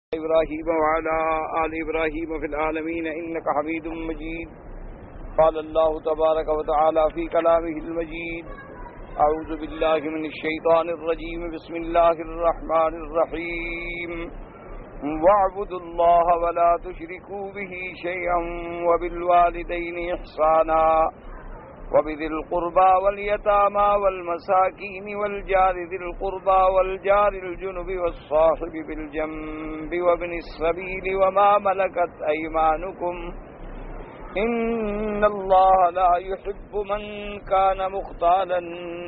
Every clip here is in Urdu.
إبراهيم وعلى آل إبراهيم في العالمين إنك حميد مجيد. قال الله تبارك وتعالى في كلامه المجيد: أعوذ بالله من الشيطان الرجيم. بسم الله الرحمن الرحيم. واعبدوا الله ولا تشركوا به شيئا وبالوالدين إحسانا وبذي القربى واليتامى والمساكين والجار ذي القربى والجار الجنب والصاحب بالجنب وابن السبيل وما ملكت أيمانكم إن الله لا يحب من كان مختالا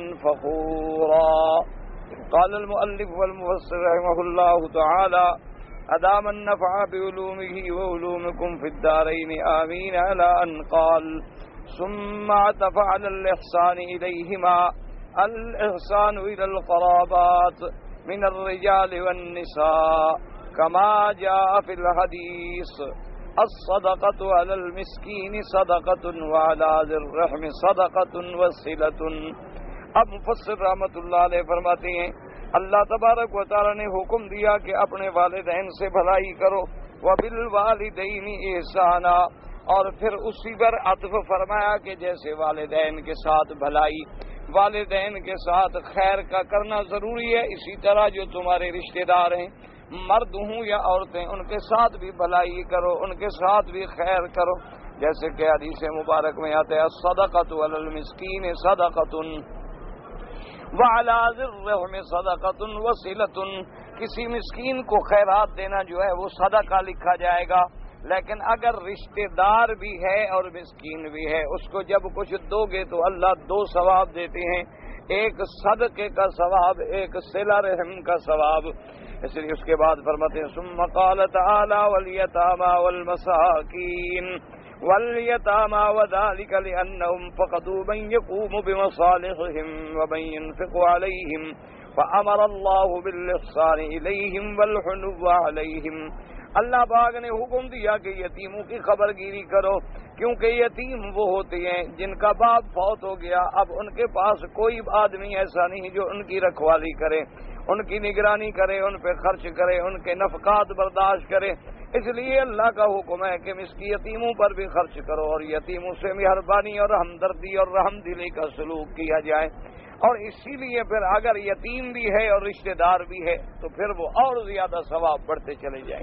فخورا. قال المؤلف والمفسر رحمه الله تعالى: أدام النفع بعلومه وعلومكم في الدارين آمين. على أن قال: ثم عطف على الإحسان إليهما الإحسان إلى القرابات من الرجال والنساء كما جاء في الحديث: الصدقة على المسكين صدقة وعلى ذي الرحم صدقة وصلة. اب مفسر رحمۃ اللہ علیہ فرماتے ہیں اللہ تبارک و تعالی نے حکم دیا کہ اپنے والدین سے بھلائی کرو، وبالوالدین احسانا، اور پھر اسی پر عطف فرمایا کہ جیسے والدین کے ساتھ بھلائی، والدین کے ساتھ خیر کا کرنا ضروری ہے، اسی طرح جو تمہارے رشتہ دار ہیں، مرد ہوں یا عورتیں، ان کے ساتھ بھی بھلائی کرو، ان کے ساتھ بھی خیر کرو. جیسے کہ حدیث مبارک میں آتا ہے: الصدقۃ علی المسکین صدقۃ وعلی ذی الرحم صدقۃ وصلۃ. کسی مسکین کو خیرات دینا جو ہے وہ صدقہ لکھا جائے گا، لیکن اگر رشتہ دار بھی ہے اور مسکین بھی ہے، اس کو جب کچھ دو گے تو اللہ دو ثواب دیتے ہیں، ایک صدقے کا ثواب، ایک صلہ رحم کا ثواب. اس لیے اس کے بعد فرماتے ہیں: ثم قال تعالی: والیتامی والمساکین والیتامی وذلک لأنهم فقدوا من يقوم بمصالحهم ومن ينفق عليهم فأمر الله بالإحسان إليهم والحنو عليهم. اللہ پاک نے حکم دیا کہ یتیموں کی خبر گیری کرو، کیونکہ یتیم وہ ہوتے ہیں جن کا باپ فوت ہو گیا، اب ان کے پاس کوئی آدمی ایسا نہیں جو ان کی رکھوالی کرے، ان کی نگرانی کرے، ان پہ خرچ کرے، ان کے نفقات برداشت کرے. اس لیے اللہ کا حکم ہے کہ یتیموں پر بھی خرچ کرو اور یتیموں سے مہربانی اور ہمدردی اور رحم دلی کا سلوک کیا جائے. اور اسی لیے پھر اگر یتیم بھی ہے اور رشتہ دار بھی ہے تو پھر وہ اور زیادہ ثواب بڑھتے چلے جائیں.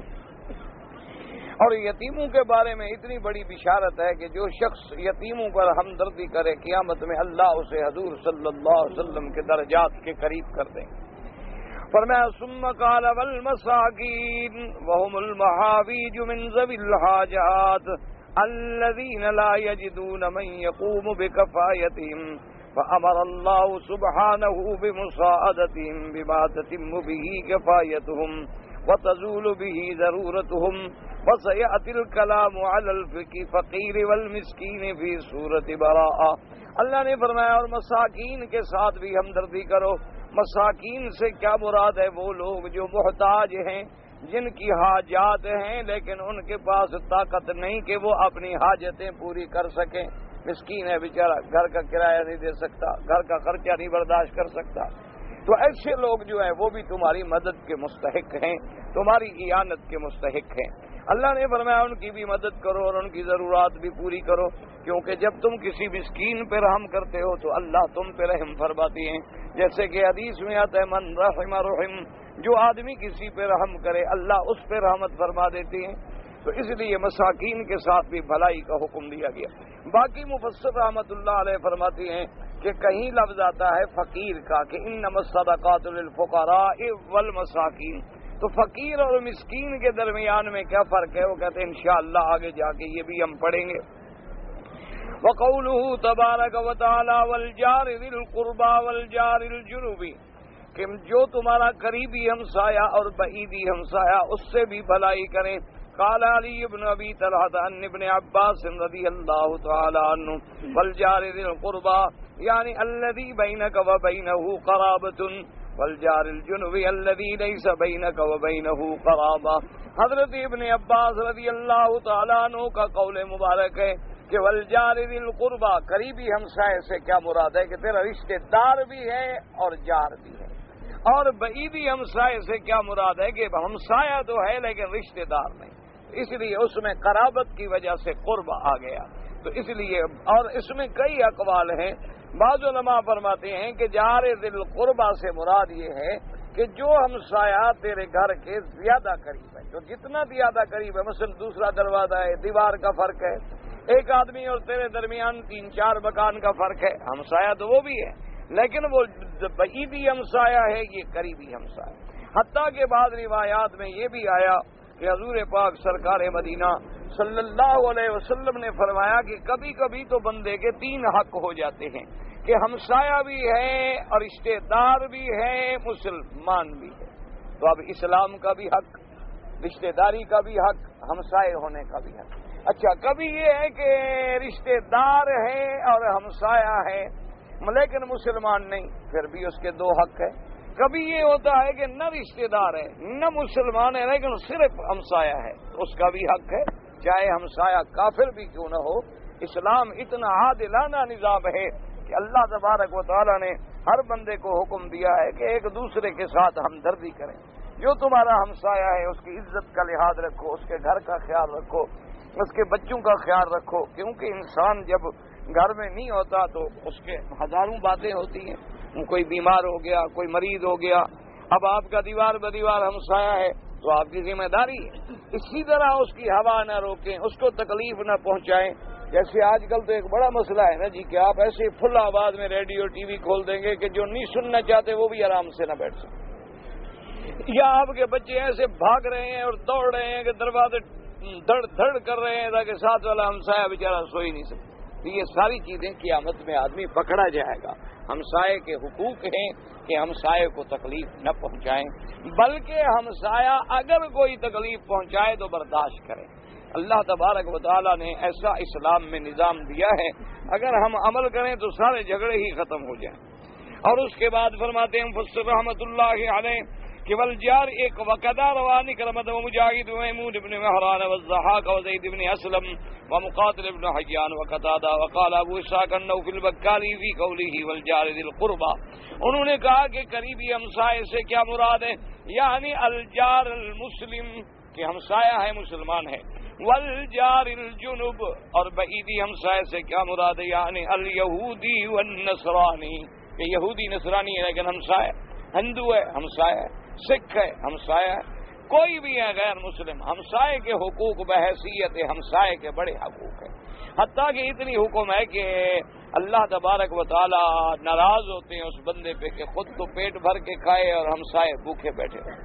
اور یتیموں کے بارے میں اتنی بڑی بشارت ہے کہ جو شخص یتیموں پر ہمدردی کرے، قیامت میں اللہ اسے حضور صلی اللہ علیہ وسلم کے درجات کے قریب کر دیں. فرمایا: ثم قال: والمساکین وهم المحاویج من ذوی الحاجات الذین لا یجدون من یقوم بکفایتهم فأمر الله سبحانه بمساعدتهم بما تتم به کفایتهم وتزول به ضرورتهم. وسيأتي الكلام على الفقير والمسكين في سورة براءة. اللہ نے فرمایا اور مساکین کے ساتھ بھی ہمدردی کرو. مساکین سے کیا مراد ہے؟ وہ لوگ جو محتاج ہیں، جن کی حاجات ہیں لیکن ان کے پاس طاقت نہیں کہ وہ اپنی حاجتیں پوری کر سکیں. مسکین ہے بیچارہ، گھر کا کرایہ نہیں دے سکتا، گھر کا خرچہ نہیں برداشت کر سکتا. تو ایسے لوگ جو ہیں وہ بھی تمہاری مدد کے مستحق ہیں، تمہاری اعانت کے مستحق ہیں. اللہ نے فرمایا ان کی بھی مدد کرو اور ان کی ضرورات بھی پوری کرو، کیونکہ جب تم کسی مسکین پہ رحم کرتے ہو تو اللہ تم پہ رحم فرماتی ہیں. جیسے کہ حدیث میں آتا ہے: من رحم رحم، جو آدمی کسی پہ رحم کرے اللہ اس پہ رحمت فرما دیتی ہیں. تو اس لیے مساکین کے ساتھ بھی بھلائی کا حکم دیا گیا. باقی مفسر رحمۃ اللہ علیہ فرماتی ہیں کہ کہیں لفظ آتا ہے فقیر کا کہ انما الصدقات للفقراء والمساکین، تو فقیر اور مسکین کے درمیان میں کیا فرق ہے؟ وہ کہتے ہیں انشاءاللہ آگے جا کے یہ بھی ہم پڑھیں گے. وقوله تبارک و تعالی: والجار ذی القربى والجار الجنب، کہ جو تمہارا قریبی ہمسایہ اور بعیدی ہمسایہ اس سے بھی بھلائی کریں. قال علی بن ابی طلحہ عن ابن عباس رضی اللہ تعالی عنہ: والجار ذی القربى یعنی الذی بینک وبینہ قرابۃ والجار الجنب الذی لیس بینک وبینہ قرابہ. حضرت ابن عباس رضی اللہ تعالیٰ عنہ کا قول مبارک ہے کہ والجار ذی القربى، قریبی ہمسائے سے کیا مراد ہے کہ تیرا رشتہ دار بھی ہے اور جار بھی ہے، اور بعیدی ہمسائے سے کیا مراد ہے کہ ہمسایہ تو ہے لیکن رشتہ دار نہیں، اس لیے اس میں قرابت کی وجہ سے قرب آ گیا، تو اس لیے اور اس میں کئی اقوال ہیں۔ بعض علماء فرماتے ہیں کہ جار ذل قربا سے مراد یہ ہے کہ جو ہمسایہ تیرے گھر کے زیادہ قریب ہے، جو جتنا زیادہ قریب ہے، مثلا دوسرا دروازہ ہے، دیوار کا فرق ہے، ایک آدمی اور تیرے درمیان 3-4 مکان کا فرق ہے، ہمسایہ تو وہ بھی ہے، لیکن وہ بعیدی ہمسایہ ہے، یہ قریبی ہمسایہ۔ حتیٰ کہ بعض روایات میں یہ بھی آیا کہ حضور پاک سرکار مدینہ صلی اللہ علیہ وسلم نے فرمایا کہ کبھی کبھی تو بندے کے 3 حق ہو جاتے ہیں کہ ہمسایہ بھی ہے اور رشتہ دار بھی ہے، مسلمان بھی ہے۔ تو اب اسلام کا بھی حق، رشتہ داری کا بھی حق، ہمسائے ہونے کا بھی حق۔ اچھا، کبھی یہ ہے کہ رشتہ دار ہے اور ہمسایہ ہے لیکن مسلمان نہیں، پھر بھی اس کے 2 حق ہے۔ کبھی یہ ہوتا ہے کہ نہ رشتہ دار ہے نہ مسلمان ہے لیکن صرف ہمسایہ ہے، تو اس کا بھی حق ہے، چاہے ہمسایہ کافر بھی کیوں نہ ہو۔ اسلام اتنا عادلانہ نظام ہے کہ اللہ تبارک و تعالیٰ نے ہر بندے کو حکم دیا ہے کہ ایک دوسرے کے ساتھ ہمدردی کریں۔ جو تمہارا ہمسایہ ہے اس کی عزت کا لحاظ رکھو، اس کے گھر کا خیال رکھو، اس کے بچوں کا خیال رکھو، کیونکہ انسان جب گھر میں نہیں ہوتا تو اس کے ہزاروں باتیں ہوتی ہیں، کوئی بیمار ہو گیا، کوئی مریض ہو گیا، اب آپ کا دیوار بدیوار ہمسایہ ہے تو آپ کی ذمہ داری ہے اسی طرح اس کی ہوا نہ روکیں، اس کو تکلیف نہ پہنچائیں۔ جیسے آج کل تو ایک بڑا مسئلہ ہے نا جی کہ آپ ایسے فل آواز میں ریڈیو ٹی وی کھول دیں گے کہ جو نہیں سننا چاہتے وہ بھی آرام سے نہ بیٹھ سکیں، یا آپ کے بچے ایسے بھاگ رہے ہیں اور دوڑ رہے ہیں کہ دروازے دھڑ دھڑ کر رہے ہیں تاکہ ساتھ والا ہمسایہ بیچارہ سو ہی نہیں سکتا۔ یہ ساری چیزیں قیامت میں آدمی پکڑا جائے گا۔ ہمسائے کے حقوق ہیں کہ ہمسائے کو تکلیف نہ پہنچائیں، بلکہ ہمسایہ اگر کوئی تکلیف پہنچائے تو برداشت کریں۔ اللہ تبارک و تعالیٰ نے ایسا اسلام میں نظام دیا ہے، اگر ہم عمل کریں تو سارے جھگڑے ہی ختم ہو جائیں۔ اور اس کے بعد فرماتے ہیں مفسر رحمۃ اللہ علیہ کہ والجار ایک وقدا روانی کرمت و مجاہد و محمود ابن مہران و الضحاک و زید ابن اسلم و مقاتل ابن حیان و قتادہ وقال ابو اسحاق انه فی البکالی فی قوله والجار ذی القربى، انہوں نے کہا کہ قریبی ہمسائے سے کیا مراد ہے، یعنی الجار المسلم کہ ہمسایہ ہے مسلمان ہے، والجار الجنب اور بعیدی ہمسائے سے کیا مراد ہے، یعنی الیہودی والنصرانی کہ یہودی نصرانی ہے لیکن ہمسایہ، ہندو ہے ہمسایہ ہے، سکھ ہے ہمسایہ ہے، کوئی بھی ہے غیر مسلم، ہمسائے کے حقوق بحیثیت ہمسائے کے بڑے حقوق ہیں۔ حتیٰ کہ اتنی حکم ہے کہ اللہ تبارک و تعالی ناراض ہوتے ہیں اس بندے پہ کہ خود تو پیٹ بھر کے کھائے اور ہمسائے بھوکے بیٹھے رہے۔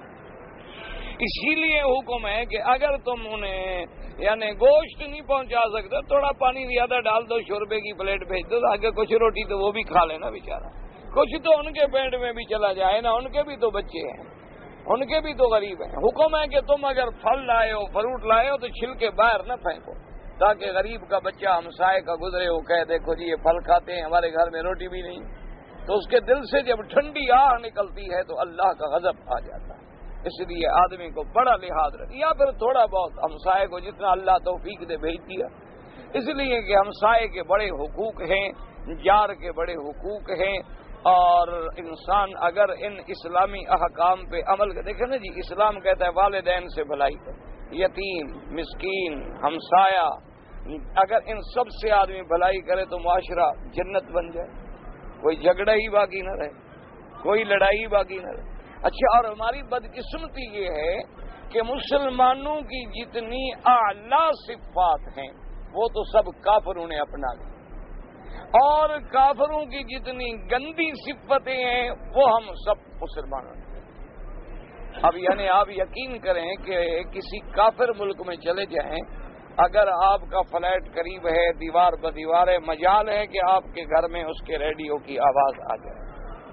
اسی لیے حکم ہے کہ اگر تم انہیں یعنی گوشت نہیں پہنچا سکتے تھوڑا پانی زیادہ ڈال دو، شوربے کی پلیٹ بھیج دو تاکہ کچھ روٹی تو وہ بھی کھا لینا بیچارہ، کچھ تو ان کے پیٹ میں بھی چلا جائے نا، ان کے بھی تو بچے ہیں، ان کے بھی تو غریب ہیں۔ حکم ہے کہ تم اگر پھل لائے ہو فروٹ لائے ہو تو چھلکے باہر نہ پھینکو تاکہ غریب کا بچہ ہمسائے کا گزرے ہو کہے دیکھو جی یہ پھل کھاتے ہیں ہمارے گھر میں روٹی بھی نہیں، تو اس کے دل سے جب ٹھنڈی آہ نکلتی ہے تو اللہ کا غضب آ جاتا ہے۔ اس لیے آدمی کو بڑا لحاظ رکھے، یا پھر تھوڑا بہت ہمسائے کو جتنا اللہ توفیق دے بھیج دیا، اس لیے کہ ہمسائے کے بڑے حقوق ہیں، جار کے بڑے حقوق ہیں، اور انسان اگر ان اسلامی احکام پہ عمل کرے، دیکھیں نا جی اسلام کہتا ہے والدین سے بھلائی کرے، یتیم مسکین ہمسایہ، اگر ان سب سے آدمی بھلائی کرے تو معاشرہ جنت بن جائے، کوئی جھگڑا ہی باقی نہ رہے، کوئی لڑائی باقی نہ رہے۔ اچھا، اور ہماری بدقسمتی یہ ہے کہ مسلمانوں کی جتنی اعلیٰ صفات ہیں وہ تو سب کافروں نے اپنا لی، اور کافروں کی جتنی گندی صفتیں ہیں وہ ہم سب مسلمانوں نے۔ اب یعنی آپ یقین کریں کہ کسی کافر ملک میں چلے جائیں، اگر آپ کا فلیٹ قریب ہے، دیوار بدیوار ہے، مجال ہے کہ آپ کے گھر میں اس کے ریڈیو کی آواز آ جائے،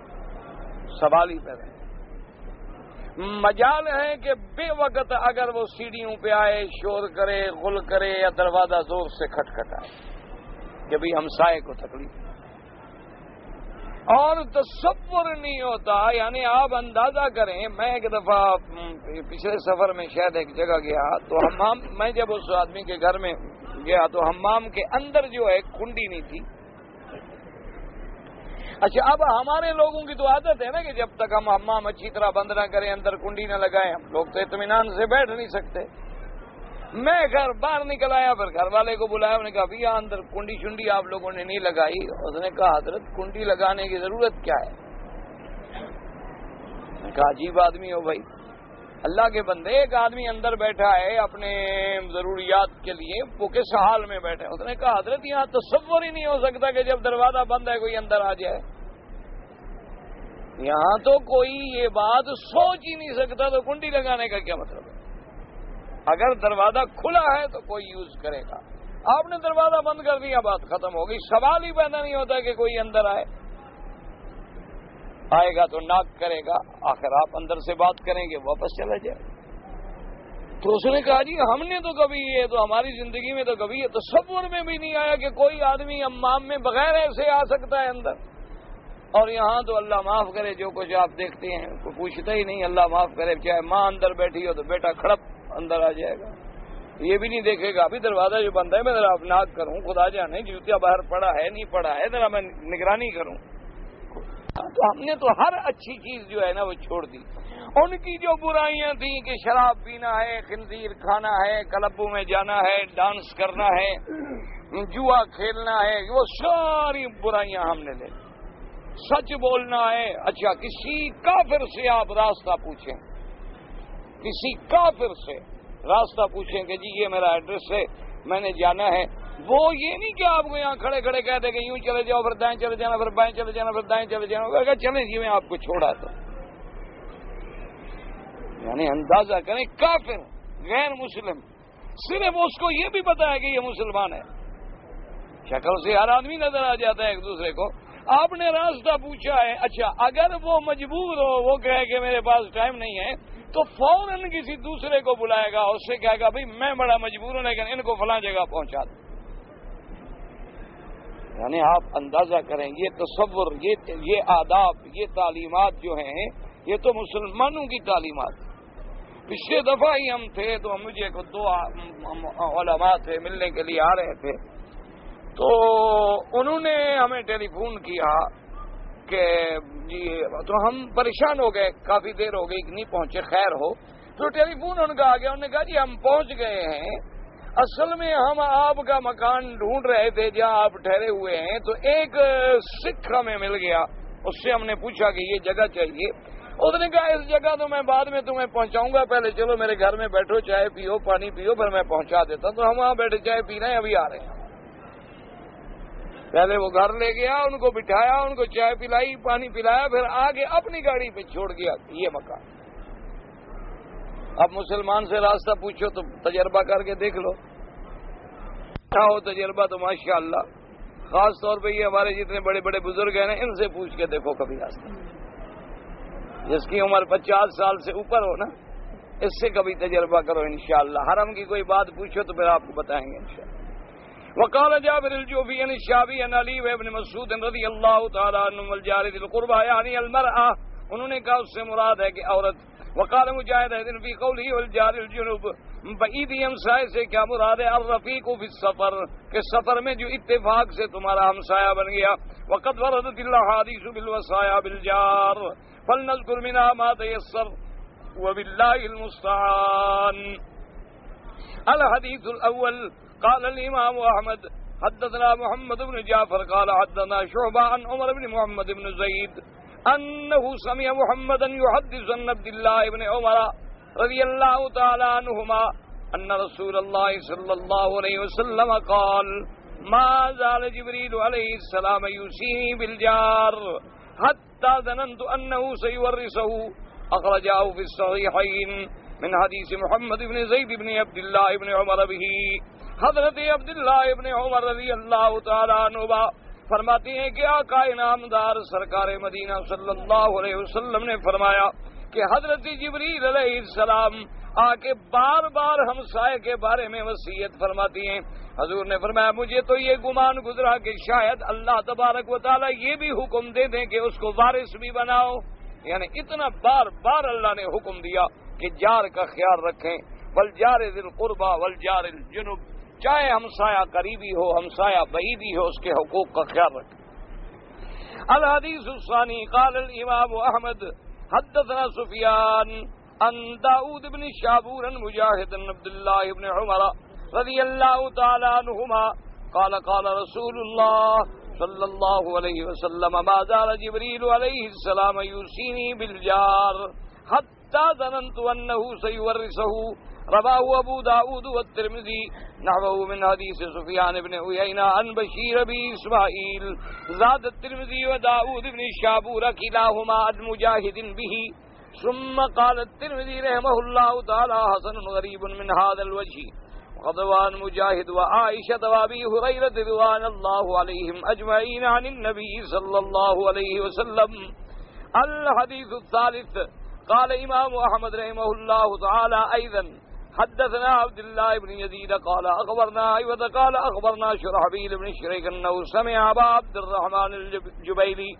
سوال ہی پیدا ہے۔ مجال ہے کہ بے وقت اگر وہ سیڑھیوں پہ آئے شور کرے غل کرے یا دروازہ زور سے کھٹکھٹائے کہ بھی ہمسائے کو تکلیف، اور تصور نہیں ہوتا۔ یعنی آپ اندازہ کریں، میں ایک دفعہ پچھلے سفر میں شاید ایک جگہ گیا تو حمام، میں جب اس آدمی کے گھر میں گیا تو حمام کے اندر جو ہے کنڈی نہیں تھی، اچھا اب ہمارے لوگوں کی تو عادت ہے نا کہ جب تک ہم حمام اچھی طرح بند نہ کریں، اندر کنڈی نہ لگائیں، ہم لوگ تو اطمینان سے بیٹھ نہیں سکتے۔ میں گھر باہر نکل آیا، پھر گھر والے کو بلایا، انہوں نے کہا بھیا اندر کنڈی شنڈی آپ لوگوں نے نہیں لگائی۔ اس نے کہا حضرت کنڈی لگانے کی ضرورت کیا ہے؟ میں نے کہا عجیب آدمی ہو بھائی، اللہ کے بندے، ایک آدمی اندر بیٹھا ہے اپنے ضروریات کے لیے، وہ کس حال میں بیٹھے؟ اس نے کہا حضرت یہاں تصور ہی نہیں ہو سکتا کہ جب دروازہ بند ہے کوئی اندر آ جائے، یہاں تو کوئی یہ بات سوچ ہی نہیں سکتا، تو کنڈی لگانے کا کیا مطلب ہے؟ اگر دروازہ کھلا ہے تو کوئی یوز کرے گا، آپ نے دروازہ بند کر دیا، بات ختم ہو گئی، سوال ہی پیدا نہیں ہوتا کہ کوئی اندر آئے گا تو ناک کرے گا، آخر آپ اندر سے بات کریں گے، واپس چلا جائے۔ تو اس نے کہا جی ہم نے تو کبھی، یہ تو ہماری زندگی میں تو کبھی یہ تصور میں بھی نہیں آیا کہ کوئی آدمی حمام میں بغیر ایسے آ سکتا ہے اندر، اور یہاں تو اللہ معاف کرے جو کچھ آپ دیکھتے ہیں کوئی پوچھتا ہی نہیں، اللہ معاف کرے چاہے ماں اندر بیٹھی ہو تو بیٹا کھڑپ اندر آ جائے گا، یہ بھی نہیں دیکھے گا ابھی دروازہ جو بند ہے میں ذرا ناک کروں، خدا جانے جوتیا باہر پڑا ہے نہیں پڑا ہے، ذرا میں نگرانی کروں۔ تو ہم نے تو ہر اچھی چیز جو ہے نا وہ چھوڑ دی۔ ان کی جو برائیاں تھیں کہ شراب پینا ہے، خنزیر کھانا ہے، کلبوں میں جانا ہے، ڈانس کرنا ہے، جوا کھیلنا ہے، وہ ساری برائیاں ہم نے لے لی۔ سچ بولنا ہے، اچھا کسی کافر سے آپ راستہ پوچھیں، کسی کافر سے راستہ پوچھیں کہ جی یہ میرا ایڈریس ہے میں نے جانا ہے، وہ یہ نہیں کہ آپ کو یہاں کھڑے کھڑے کہہ دیں کہ یوں چلے جاؤ پھر دائیں چلے جانا پھر بائیں چلے جانا پھر دائیں چلے جانا، اگر چلیں جی میں آپ کو چھوڑا تو یعنی اندازہ کریں کافر غیر مسلم، صرف اس کو یہ بھی پتا ہے کہ یہ مسلمان ہے، شکل سے ہر آدمی نظر آ جاتا ہے ایک دوسرے کو، آپ نے راستہ پوچھا ہے۔ اچھا اگر وہ مجبور ہو، وہ کہے کہ میرے پاس ٹائم نہیں ہے، تو فوراً کسی دوسرے کو بلائے گا، اس سے کہے گا بھائی میں بڑا مجبور ہوں لیکن ان کو فلاں جگہ پہنچا دیں۔ یعنی آپ اندازہ کریں یہ تصور، یہ آداب، یہ تعلیمات جو ہیں یہ تو مسلمانوں کی تعلیمات۔ پچھلے دفعہ ہی ہم تھے تو مجھے دو علماء تھے ملنے کے لیے آ رہے تھے، تو انہوں نے ہمیں ٹیلی فون کیا کہ جی، تو ہم پریشان ہو گئے، کافی دیر ہو گئی کہ نہیں پہنچے، خیر ہو تو ٹیلی فون ان کا آ گیا، انہوں نے کہا جی ہم پہنچ گئے ہیں، اصل میں ہم آپ کا مکان ڈھونڈ رہے تھے جہاں آپ ٹھہرے ہوئے ہیں، تو ایک سکھ ہمیں مل گیا، اس سے ہم نے پوچھا کہ یہ جگہ چاہیے، اس نے کہا اس جگہ تو میں بعد میں تمہیں پہنچاؤں گا، پہلے چلو میرے گھر میں بیٹھو، چائے پیو پانی پیو پھر میں پہنچا دیتا ہوں۔ تو ہم وہاں بیٹھے چائے پی رہے ہیں، ابھی آ رہے ہیں۔ پہلے وہ گھر لے گیا، ان کو بٹھایا، ان کو چائے پلائی پانی پلایا، پھر آگے اپنی گاڑی پہ چھوڑ گیا یہ مکان۔ اب مسلمان سے راستہ پوچھو تو تجربہ کر کے دیکھ لو، کیا ہو تجربہ تو ماشاءاللہ، خاص طور پہ یہ ہمارے جتنے بڑے بڑے بزرگ ہیں نا، ان سے پوچھ کے دیکھو کبھی راستہ، جس کی عمر 50 سال سے اوپر ہو نا، اس سے کبھی تجربہ کرو انشاءاللہ۔ حرم کی کوئی بات پوچھو تو پھر آپ کو بتائیں گے انشاءاللہ۔ وقال جابر الجوفی عن الشعبی عن علی بن مسعود رضی اللہ تعالی عنہ والجار ذی القربى یعنی المرأة، انہوں نے کہا اس سے مراد ہے کہ عورت۔ وقال مجاہد فی قوله والجار الجنوب، بعیدی ہمسائے سے کیا مراد ہے؟ الرفیق فی السفر، کہ سفر میں جو اتفاق سے تمہارا ہمسایہ بن گیا۔ وقد وردت الاحادیث بالوصایا بالجار فلنذکر منها ما تيسر وبالله المستعان۔ الحدیث الاول، قال الامام احمد حدثنا محمد بن جعفر قال حدثنا شعبہ عن عمر بن محمد بن زید انه سمع محمدا يحدث عن عبد الله بن عمر رضی اللہ تعالی عنہما ان رسول اللہ صلی اللہ علیہ وسلم قال ما زال جبریل علیہ السلام یوصینی بالجار حتى ظننت انه سيورثه، اخرجاه في الصحيحين من حدیث محمد بن زید بن عبد الله بن عمر به۔ حضرت عبداللہ ابن عمر رضی اللہ تعالیٰ عنہ فرماتے ہیں کہ آقا انعامدار سرکار مدینہ صلی اللہ علیہ وسلم نے فرمایا کہ حضرت جبریل علیہ السلام آ کے بار بار ہمسائے کے بارے میں وصیت فرماتی ہیں۔ حضور نے فرمایا مجھے تو یہ گمان گزرا کہ شاید اللہ تبارک و تعالیٰ یہ بھی حکم دے دیں کہ اس کو وارث بھی بناؤ، یعنی اتنا بار بار اللہ نے حکم دیا کہ جار کا خیال رکھیں، والجار ذی القربى والجار الجنب، چاہے ہمسایہ قریبی ہو ہمسایہ بعیدی ہو، اس کے حقوق کا خیال رکھیں۔ الحديث الثاني قال الإمام أحمد حدثنا سفيان عن داود بن شابور مجاهد بن عبد الله بن عمر رضي الله تعالى عنهما قال قال رسول الله صلى الله عليه وسلم ما زال جبريل عليه السلام يوصيني بالجار حتى ظننت أنه سيورثه. رواه أبو داود والترمذي نحوه من حديث سفيان بن عيينة عن بشير بن إسماعيل. زاد الترمذي وداود بن شابور كلاهما عن مجاهد به. ثم قال الترمذي رحمه الله تعالى حسن غريب من هذا الوجه. وقد مجاهد وعائشة وأبي هريرة رضوان الله عليهم أجمعين عن النبي صلى الله عليه وسلم. الحديث الثالث قال إمام أحمد رحمه الله تعالى أيضا حدثنا عبد الله بن يزيد قال أخبرنا أيوة قال أخبرنا شرحبيل بن شريك أنه سمع أبا عبد الرحمن الجبيلي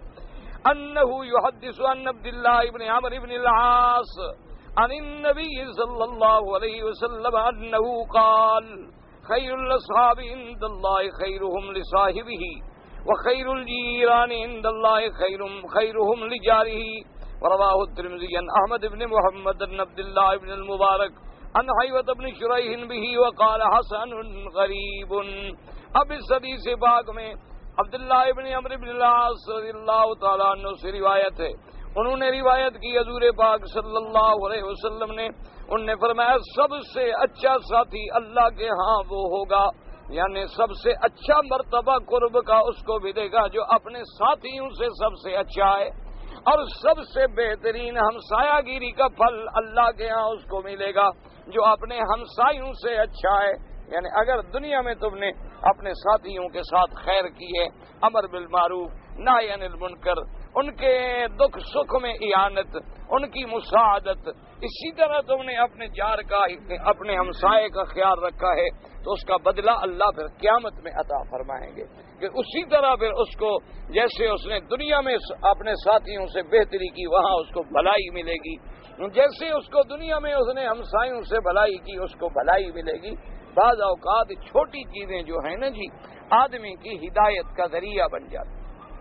أنه يحدث عن عبد الله بن عمرو بن العاص عن النبي صلى الله عليه وسلم أنه قال خير الأصحاب عند الله خيرهم لصاحبه وخير الجيران عند الله خيرهم لجاره. ورواه الترمذي عن أحمد بن محمد بن عبد الله بن المبارك عن حيوة بن شريح به وقال حسن غریب. اب اس حدیث پاک میں عبداللہ ابن عمرو بن العاص رضی اللہ تعالیٰ عنہ سے روایت ہے. انہوں نے روایت کی حضور پاک صلی اللہ علیہ وسلم نے. انہوں نے فرمایا سب سے اچھا ساتھی اللہ کے ہاں وہ ہوگا، یعنی سب سے اچھا مرتبہ قرب کا اس کو ملے گا جو اپنے ساتھیوں سے سب سے اچھا ہے، اور سب سے بہترین ہمسایہ گیری کا پھل اللہ کے ہاں اس کو ملے گا جو اپنے ہمسایوں سے اچھا ہے. یعنی اگر دنیا میں تم نے اپنے ساتھیوں کے ساتھ خیر کی ہے، امر بالمعروف نہی عن المنکر، ان کے دکھ سکھ میں اعانت، ان کی مساعدت، اسی طرح تم نے اپنے جار کا اپنے ہمسائے کا خیال رکھا ہے تو اس کا بدلہ اللہ پھر قیامت میں عطا فرمائیں گے. کہ اسی طرح پھر اس کو جیسے اس نے دنیا میں اپنے ساتھیوں سے بہتری کی وہاں اس کو بھلائی ملے گی، جیسے اس کو دنیا میں اس نے ہمسایوں سے بھلائی کی اس کو بھلائی ملے گی. بعض اوقات چھوٹی چیزیں جو ہیں نا جی آدمی کی ہدایت کا ذریعہ بن جاتی.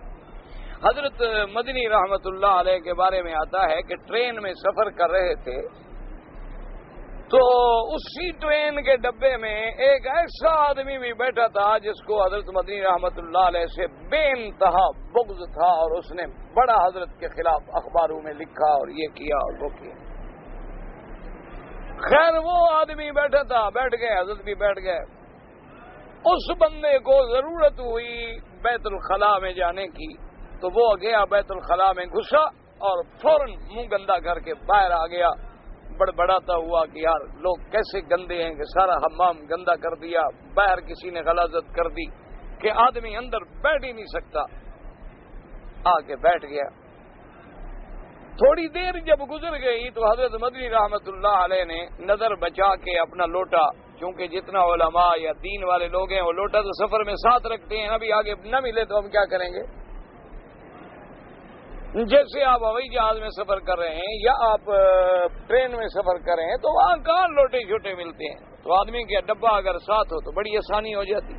حضرت مدنی رحمت اللہ علیہ کے بارے میں آتا ہے کہ ٹرین میں سفر کر رہے تھے تو اسی ٹرین کے ڈبے میں ایک ایسا آدمی بھی بیٹھا تھا جس کو حضرت مدنی رحمت اللہ علیہ سے بے انتہا بغض تھا، اور اس نے بڑا حضرت کے خلاف اخباروں میں لکھا اور یہ کیا اور وہ کیا. خیر وہ آدمی بیٹھا تھا، بیٹھ گئے، حضرت بھی بیٹھ گئے. اس بندے کو ضرورت ہوئی بیت الخلاء میں جانے کی تو وہ گیا، بیت الخلاء میں گھسا اور فوراً منہ گندا کر کے باہر آ گیا. بڑبڑاتا ہوا کہ یار لوگ کیسے گندے ہیں کہ سارا حمام گندا کر دیا، باہر کسی نے غلاظت کر دی کہ آدمی اندر بیٹھ ہی نہیں سکتا. آ کے بیٹھ گیا. تھوڑی دیر جب گزر گئی تو حضرت مدنی رحمت اللہ علیہ نے نظر بچا کے اپنا لوٹا، چونکہ جتنا علماء یا دین والے لوگ ہیں وہ لوٹا تو سفر میں ساتھ رکھتے ہیں، ابھی آگے نہ ملے تو ہم کیا کریں گے. جیسے آپ ہوائی جہاز میں سفر کر رہے ہیں یا آپ ٹرین میں سفر کر رہے ہیں تو وہاں کہاں لوٹے چھوٹے ملتے ہیں، تو آدمی کا ڈبہ اگر ساتھ ہو تو بڑی آسانی ہو جاتی.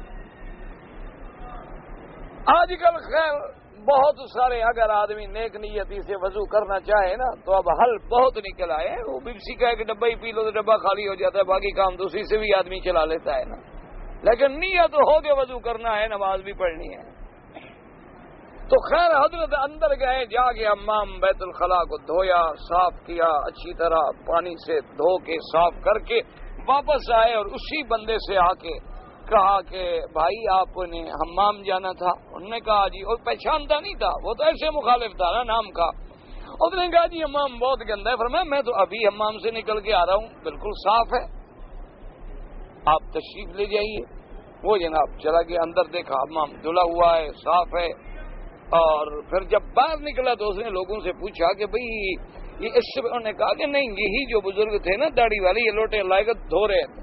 آج کل خیر بہت سارے اگر آدمی نیک نیتی سے وضو کرنا چاہے نا تو اب حل بہت نکل آئے ہیں. وہ بپسی کا ایک ڈبہ ہی پی لو تو ڈبہ خالی ہو جاتا ہے، باقی کام تو اسی سے بھی آدمی چلا لیتا ہے نا. لیکن نیت ہو کے وضو کرنا ہے، نماز بھی پڑھنی ہے. تو خیر حضرت اندر گئے، جا کے حمام بیت الخلاء کو دھویا، صاف کیا، اچھی طرح پانی سے دھو کے صاف کر کے واپس آئے اور اسی بندے سے آ کے کہا کہ بھائی آپ نے حمام جانا تھا. انہوں نے کہا جی، اور پہچانتا نہیں تھا، وہ تو ایسے مخالف تھا نا نام کا. اس نے کہا جی حمام بہت گندا ہے. فرمایا میں تو ابھی حمام سے نکل کے آ رہا ہوں، بالکل صاف ہے، آپ تشریف لے جائیے. وہ جناب چلا گیا، اندر دیکھا حمام دھلا ہوا ہے، صاف ہے. اور پھر جب باہر نکلا تو اس نے لوگوں سے پوچھا کہ بھئی یہ اس سے، انہوں نے کہا کہ نہیں یہی جو بزرگ تھے نا داڑھی والے، یہ لوٹے لائے دھو رہے تھے.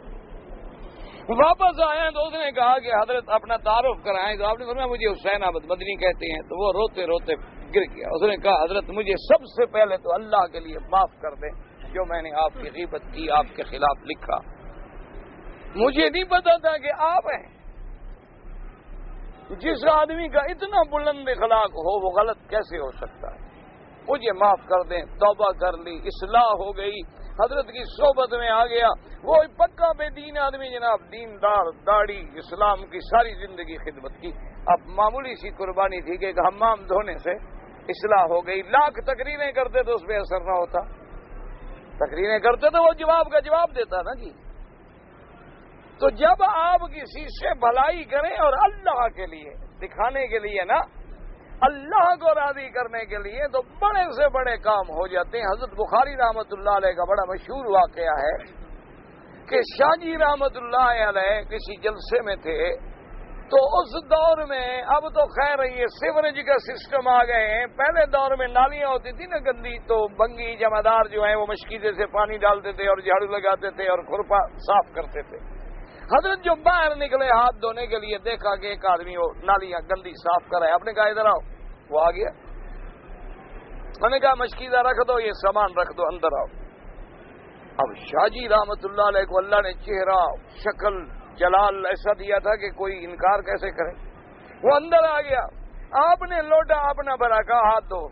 واپس آئے تو اس نے کہا کہ حضرت اپنا تعارف کرائیں. تو آپ نے فرمایا مجھے حسین احمد مدنی کہتے ہیں. تو وہ روتے روتے گر گیا. اس نے کہا حضرت مجھے سب سے پہلے تو اللہ کے لیے معاف کر دیں جو میں نے آپ کی غیبت کی، آپ کے خلاف لکھا. مجھے نہیں پتا تھا کہ آپ ہیں. جس آدمی کا اتنا بلند اخلاق ہو وہ غلط کیسے ہو سکتا ہے؟ مجھے معاف کر دیں، توبہ کر لی، اصلاح ہو گئی، حضرت کی صحبت میں آ گیا، وہ پکا بے دین آدمی جناب، دیندار، داڑھی، اسلام کی ساری زندگی خدمت کی، اب معمولی سی قربانی تھی کہ ایک حمام دھونے سے اصلاح ہو گئی، لاکھ تقریریں کرتے تو اس پہ اثر نہ ہوتا، تقریریں کرتے تو وہ جواب کا جواب دیتا نا جی۔ تو جب آپ کسی سے بھلائی کریں اور اللہ کے لیے دکھانے کے لیے نا، اللہ کو راضی کرنے کے لیے، تو بڑے سے بڑے کام ہو جاتے ہیں۔ حضرت بخاری رحمت اللہ علیہ کا بڑا مشہور واقعہ ہے کہ شاہ جی رحمت اللہ علیہ کسی جلسے میں تھے، تو اس دور میں، اب تو خیر یہ سیوریج کا سسٹم آ گئے ہیں، پہلے دور میں نالیاں ہوتی تھی نا گندی، تو بنگی جمعدار جو ہیں وہ مشکیزے سے پانی ڈالتے تھے اور جھاڑو لگاتے تھے اور کھرپا صاف کرتے تھے۔ حضرت جو باہر نکلے ہاتھ دھونے کے لیے، دیکھا کہ ایک آدمی وہ نالیاں گندی صاف کر رہا ہے، آپ نے کہا ادھر آؤ، وہ آ گیا، میں نے کہا مشکیزہ رکھ دو، یہ سامان رکھ دو، اندر آؤ۔ اب شاہ جی رحمت اللہ علیہ کو اللہ نے چہرہ، شکل، جلال ایسا دیا تھا کہ کوئی انکار کیسے کرے، وہ اندر آ گیا، آپ نے لوٹا اپنا بھرا، کہا ہاتھ دو۔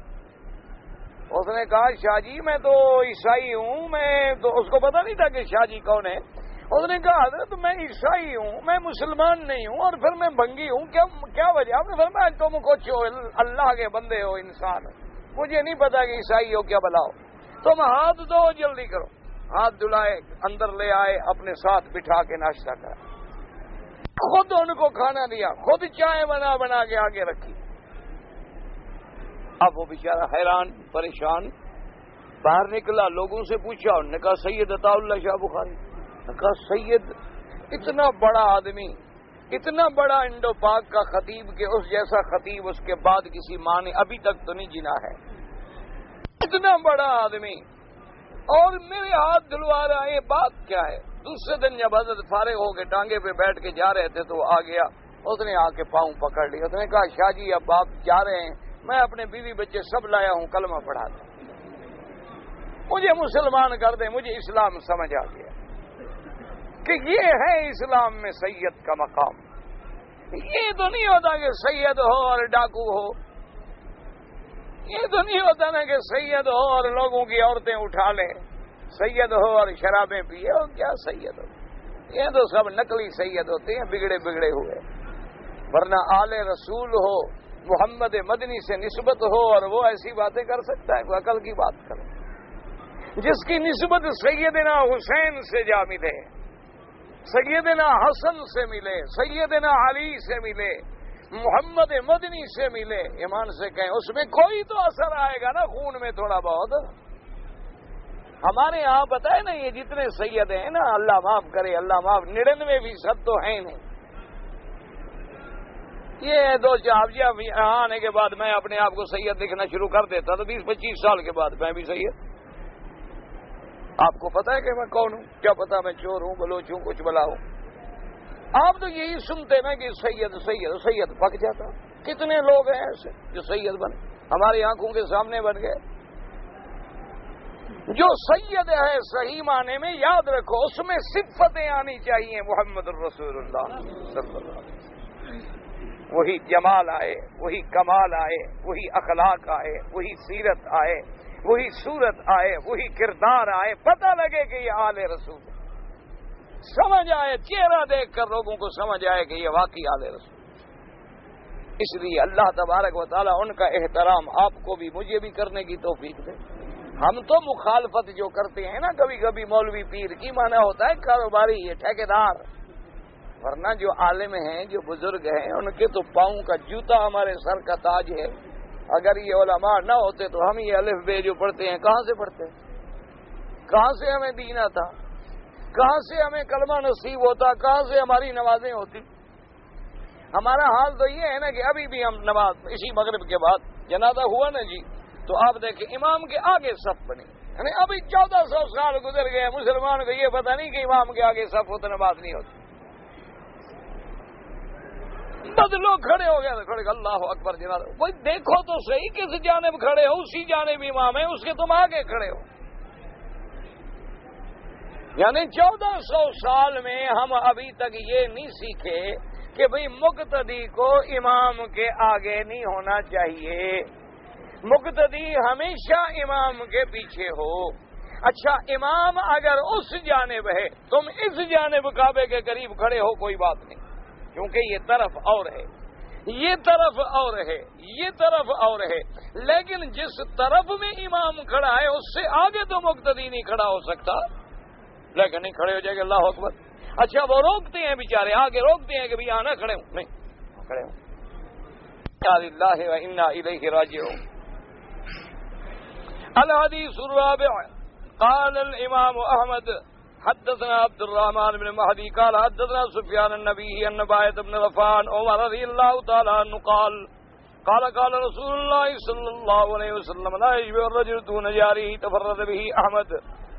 اس نے کہا شاہ جی میں تو عیسائی ہوں، میں تو، اس کو پتا نہیں تھا کہ شاہ جی کون ہے۔ اس نے کہا حضرت میں عیسائی ہوں، میں مسلمان نہیں ہوں، اور پھر میں بھنگی ہوں، کیا وجہ؟ آپ نے فرمایا تم کچھ ہو، اللہ کے بندے ہو، انسان، مجھے نہیں پتا کہ عیسائی ہو کیا بلاؤ، تم ہاتھ دو، جلدی کرو۔ ہاتھ دھلائے، اندر لے آئے، اپنے ساتھ بٹھا کے ناشتہ کرا، خود ان کو کھانا دیا، خود چائے بنا بنا کے آگے رکھی۔ اب وہ بیچارہ حیران پریشان باہر نکلا، لوگوں سے پوچھا، انہوں نے کہا سید عطا اللہ شاہ بخاری۔ کہا سید اتنا بڑا آدمی، اتنا بڑا انڈو پاک کا خطیب کہ اس جیسا خطیب اس کے بعد کسی ماں نے ابھی تک تو نہیں جنا ہے، اتنا بڑا آدمی، اور میرے ہاتھ دھلوا رہا ہے، یہ بات کیا ہے؟ دوسرے دن جب حضرت فارغ ہو کے ٹانگے پہ بیٹھ کے جا رہے تھے تو وہ آ گیا، اس نے آ کے پاؤں پکڑ لیا، اس نے کہا شاہ جی اب آپ جا رہے ہیں، میں اپنے بیوی بچے سب لایا ہوں، کلمہ پڑھا دیں، مجھے مسلمان کر دیں، مجھے اسلام سمجھ آ گیا کہ یہ ہے اسلام میں سید کا مقام۔ یہ تو نہیں ہوتا کہ سید ہو اور ڈاکو ہو، یہ تو نہیں ہوتا نا کہ سید ہو اور لوگوں کی عورتیں اٹھا لے، سید ہو اور شرابیں پیے، اور کیا سید ہو؟ یہ تو سب نقلی سید ہوتے ہیں، بگڑے بگڑے ہوئے، ورنہ آل رسول ہو، محمد مدنی سے نسبت ہو، اور وہ ایسی باتیں کر سکتا ہے؟ عقل کی بات کرو، جس کی نسبت سیدنا حسین سے جا ملے، سیدنا حسن سے ملے، سیدنا علی سے ملے، محمد مدنی سے ملے، ایمان سے کہیں اس میں کوئی تو اثر آئے گا نا، خون میں تھوڑا بہت۔ ہمارے یہاں پتہ ہے نا، یہ جتنے سید ہیں نا، اللہ معاف کرے، اللہ معاف، 99% تو ہیں نہیں۔ یہ دو چار آنے کے بعد میں اپنے آپ کو سید لکھنا شروع کر دیتا تو 20-25 سال کے بعد میں بھی سید۔ آپ کو پتا ہے کہ میں کون ہوں؟ کیا پتا میں چور ہوں، بلوچ ہوں، کچھ بلا ہوں؟ آپ تو یہی سنتے نا کہ سید سید سید، پک جاتا۔ کتنے لوگ ہیں ایسے جو سید بنے، ہماری آنکھوں کے سامنے بن گئے۔ جو سید ہے صحیح معنی میں، یاد رکھو اس میں صفتیں آنی چاہیے محمد الرسول اللہ صلی اللہ علیہ وسلم، وہی جمال آئے، وہی کمال آئے، وہی اخلاق آئے، وہی سیرت آئے، وہی صورت آئے، وہی کردار آئے، پتہ لگے کہ یہ آل رسول ہے، سمجھ آئے، چہرہ دیکھ کر لوگوں کو سمجھ آئے کہ یہ واقعی آل رسول۔ اس لیے اللہ تبارک و تعالیٰ ان کا احترام آپ کو بھی مجھے بھی کرنے کی توفیق دے۔ ہم تو مخالفت جو کرتے ہیں نا کبھی کبھی مولوی پیر کی، معنی ہوتا ہے کاروباری، یہ ٹھیکیدار، ورنہ جو عالم ہیں، جو بزرگ ہیں، ان کے تو پاؤں کا جوتا ہمارے سر کا تاج ہے۔ اگر یہ علماء نہ ہوتے تو ہم یہ الف بے جو پڑھتے ہیں کہاں سے پڑھتے؟ کہاں سے ہمیں دین آتا؟ کہاں سے ہمیں کلمہ نصیب ہوتا؟ کہاں سے ہماری نمازیں ہوتی؟ ہمارا حال تو یہ ہے نا کہ ابھی بھی ہم نماز، اسی مغرب کے بعد جنازہ ہوا نا جی، تو آپ دیکھیں امام کے آگے صف بنی، یعنی ابھی 1400 سال گزر گئے، مسلمان کو یہ پتہ نہیں کہ امام کے آگے صف ہو تو نماز نہیں ہوتی۔ بس لوگ کھڑے ہو گئے، کھڑے اللہ اکبر جنازہ، وہ دیکھو تو صحیح کس جانب کھڑے ہو، اسی جانب امام ہے، اس کے تم آگے کھڑے ہو۔ یعنی 1400 سال میں ہم ابھی تک یہ نہیں سیکھے کہ بھئی مقتدی کو امام کے آگے نہیں ہونا چاہیے، مقتدی ہمیشہ امام کے پیچھے ہو۔ اچھا امام اگر اس جانب ہے، تم اس جانب کعبے کے قریب کھڑے ہو، کوئی بات نہیں، کیونکہ یہ طرف اور ہے، یہ طرف اور ہے، یہ طرف اور ہے، لیکن جس طرف میں امام کھڑا ہے اس سے آگے تو مقتدی نہیں کھڑا ہو سکتا، لیکن نہیں کھڑے ہو جائے گا، اللہ اکبر۔ اچھا وہ روکتے ہیں بیچارے، آگے روکتے ہیں کہ بھی آنا کھڑے ہوں، نہیں کھڑے ہوں۔ انا للہ و انا الیہ راجعون۔ الحدیث الرابع قال الامام احمد حدثنا عبد الرحمن بن مہدی قال حدثنا سفیان النبی ان باعث بن رفان عمر رضی اللہ تعالی عنہ قال قال رسول اللہ صلی اللہ علیہ وسلم لا يشبع الرجل دون جاره تفرد به احمد۔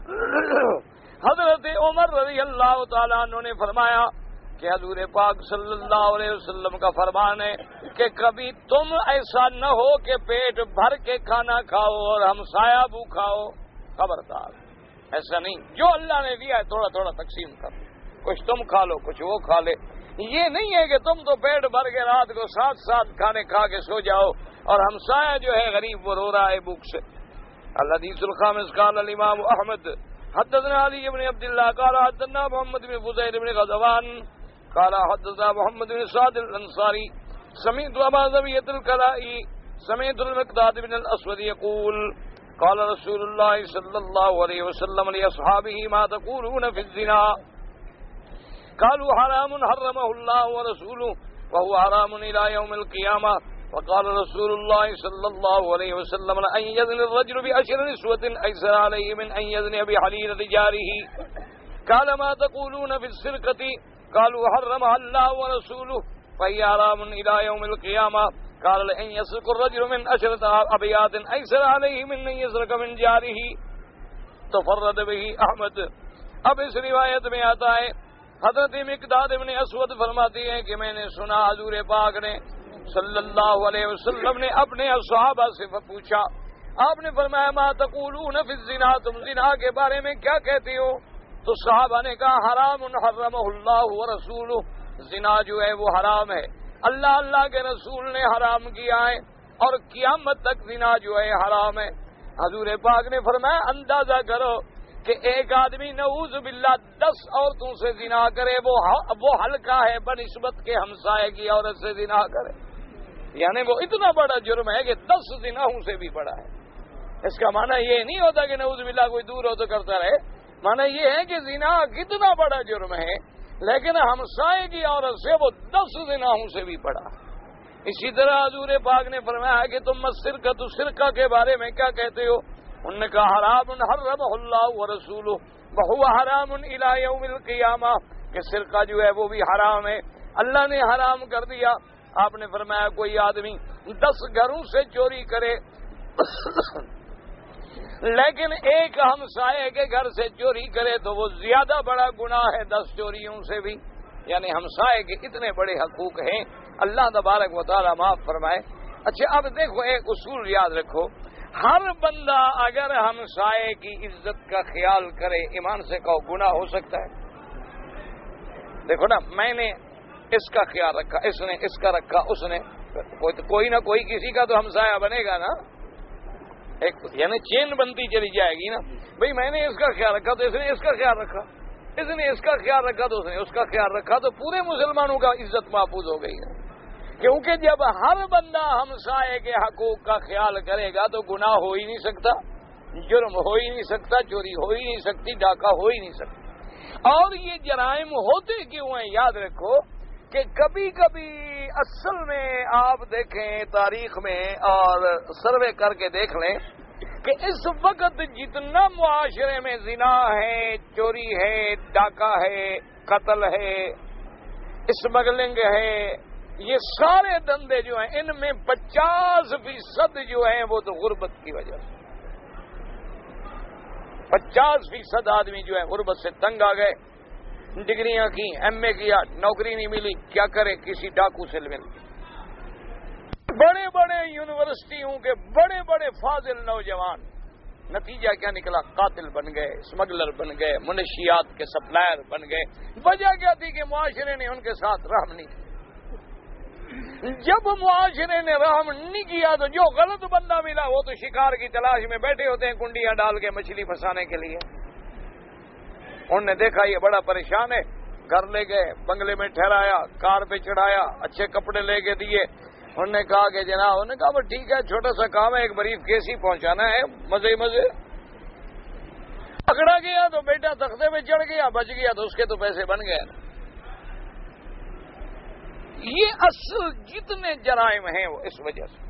حضرت عمر رضی اللہ تعالیٰ عنہ نے فرمایا کہ حضور پاک صلی اللہ علیہ وسلم کا فرمان ہے کہ کبھی تم ایسا نہ ہو کہ پیٹ بھر کے کھانا کھاؤ اور ہمسایہ بھوکا ہو، خبردار ایسا نہیں، جو اللہ نے دیا ہے تھوڑا تھوڑا تقسیم کر، کچھ تم کھا لو کچھ وہ کھا لے، یہ نہیں ہے کہ تم تو پیٹ بھر کے رات کو ساتھ ساتھ کھانے کھا کے سو جاؤ اور ہمسایہ جو ہے غریب وہ رو رہا ہے بھوک سے۔ الحدیث الخامس قال الامام احمد حدثنا علی بن عبد اللہ قال حدثنا محمد بن فضیل بن غزوان قال حدثنا محمد بن سعد الانصاری سمعت ابا ذبیۃ الکلائی سمعت المقداد بن الاسود يقول قال رسول اللہ صلی اللہ علیہ وسلم لاصحابہ ما تقولون فی الزنا قالوا حرام حرمه الله ورسوله وهو حرام الى يوم القيامة وقال رسول الله صلى الله عليه وسلم أن يزن الرجل بأشر نسوة أيسر عليه من أن يزن بحليل جاره قال ما تقولون في السرقة قالوا حرمها الله ورسوله فهي حرام إلى يوم القيامة قال لأن يسرق الرجل من أشرة أبيات أيسر عليه من أن يسرق من جاره تفرد به أحمد۔ اب اس روایت میں آتا ہے حضرت مقداد ابن اسود فرماتی ہیں کہ میں نے سنا حضور پاک نے صلی اللہ علیہ وسلم نے اپنے صحابہ سے پوچھا، آپ نے فرمایا ما تقولون فی الزنا، تم زنا کے بارے میں کیا کہتے ہو؟ تو صحابہ نے کہا حرام حرمہ اللہ ورسولہ، زنا جو ہے وہ حرام ہے، اللہ کے رسول نے حرام کیا ہے اور قیامت تک زنا جو ہے حرام ہے۔ حضور پاک نے فرمایا اندازہ کرو کہ ایک آدمی نعوذ باللہ 10 عورتوں سے زنا کرے، وہ ہلکا ہے بنسبت کے ہمسائے کی عورت سے زنا کرے، یعنی وہ اتنا بڑا جرم ہے کہ 10 زناؤں سے بھی بڑا ہے۔ اس کا معنی یہ نہیں ہوتا کہ نعوذ باللہ کوئی دور ہو تو کرتا رہے، معنی یہ ہے کہ زنا کتنا بڑا جرم ہے لیکن ہمسائے کی عورت سے وہ 10 زناؤں سے بھی بڑا ہے۔ اسی طرح حضور پاک نے فرمایا کہ تم السرقۃ، سرقہ کے بارے میں کیا کہتے ہو؟ انہوں نے کہا حرام حرمہ اللہ ورسولہ وہو حرام الی یوم القیامہ، کہ سرقہ جو ہے وہ بھی حرام ہے، اللہ نے حرام کر دیا۔ آپ نے فرمایا کوئی آدمی 10 گھروں سے چوری کرے لیکن ایک ہمسائے کے گھر سے چوری کرے تو وہ زیادہ بڑا گناہ ہے 10 چوریوں سے بھی، یعنی ہمسائے کے اتنے بڑے حقوق ہیں، اللہ تبارک و تعالی معاف فرمائے۔ اچھا اب دیکھو ایک اصول یاد رکھو، ہر بندہ اگر ہمسائے کی عزت کا خیال کرے، ایمان سے کہو گناہ ہو سکتا ہے؟ دیکھو نا، میں نے اس کا خیال رکھا، اس نے اس کا رکھا، اس نے کوئی نہ کوئی کسی کا تو ہمسایہ بنے گا نا، ایک یعنی چین بنتی چلی جائے گی نا، بھئی میں نے اس کا خیال رکھا تو اس نے اس کا خیال رکھا، اس نے اس کا خیال رکھا تو اس نے اس کا خیال رکھا، تو پورے مسلمانوں کا عزت محفوظ ہو گئی ہے۔ کیونکہ جب ہر بندہ ہمسائے کے حقوق کا خیال کرے گا تو گناہ ہو ہی نہیں سکتا، جرم ہو ہی نہیں سکتا، چوری ہو ہی نہیں سکتی، ڈاکہ ہو ہی نہیں سکتا۔ اور یہ جرائم ہوتے کیوں ہیں؟ یاد رکھو کہ کبھی کبھی اصل میں آپ دیکھیں تاریخ میں اور سروے کر کے دیکھ لیں کہ اس وقت جتنا معاشرے میں زنا ہے، چوری ہے، ڈاکہ ہے، قتل ہے، اسمگلنگ ہے، یہ سارے دندے جو ہیں ان میں 50% جو ہیں وہ تو غربت کی وجہ سے، 50% آدمی جو ہے غربت سے تنگ آ گئے، ڈگریاں کی، ایم اے کیا، نوکری نہیں ملی، کیا کرے؟ کسی ڈاکو سے مل گئی۔ بڑے بڑے یونیورسٹیوں کے بڑے بڑے فاضل نوجوان، نتیجہ کیا نکلا؟ قاتل بن گئے، اسمگلر بن گئے، منشیات کے سپلائر بن گئے۔ وجہ کیا تھی کہ معاشرے نے ان کے ساتھ رحم نہیں کی۔ جب معاشرے نے رحم نہیں کیا تو جو غلط بندہ ملا وہ تو شکار کی تلاش میں بیٹھے ہوتے ہیں کنڈیاں ڈال کے مچھلی پھنسانے کے لیے. انہوں نے دیکھا یہ بڑا پریشان ہے, گھر لے گئے, بنگلے میں ٹھہرایا, کار پہ چڑھایا, اچھے کپڑے لے کے دیے. انہوں نے کہا کہ جناب, انہوں نے کہا وہ ٹھیک ہے, چھوٹا سا کام ہے, ایک بریف کیس ہی پہنچانا ہے, مزے مزے. پکڑا گیا تو بیٹا تختے پہ چڑھ گیا, بچ گیا تو اس کے تو پیسے بن گئے. یہ اصل جتنے جرائم ہیں وہ اس وجہ سے.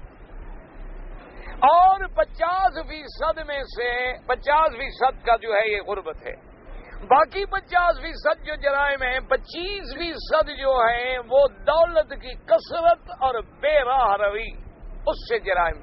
اور 50% میں سے 50% کا جو ہے یہ غربت ہے. باقی 50% جو جرائم ہیں, 25% جو ہیں وہ دولت کی کثرت اور بے راہ روی, اس سے جرائم.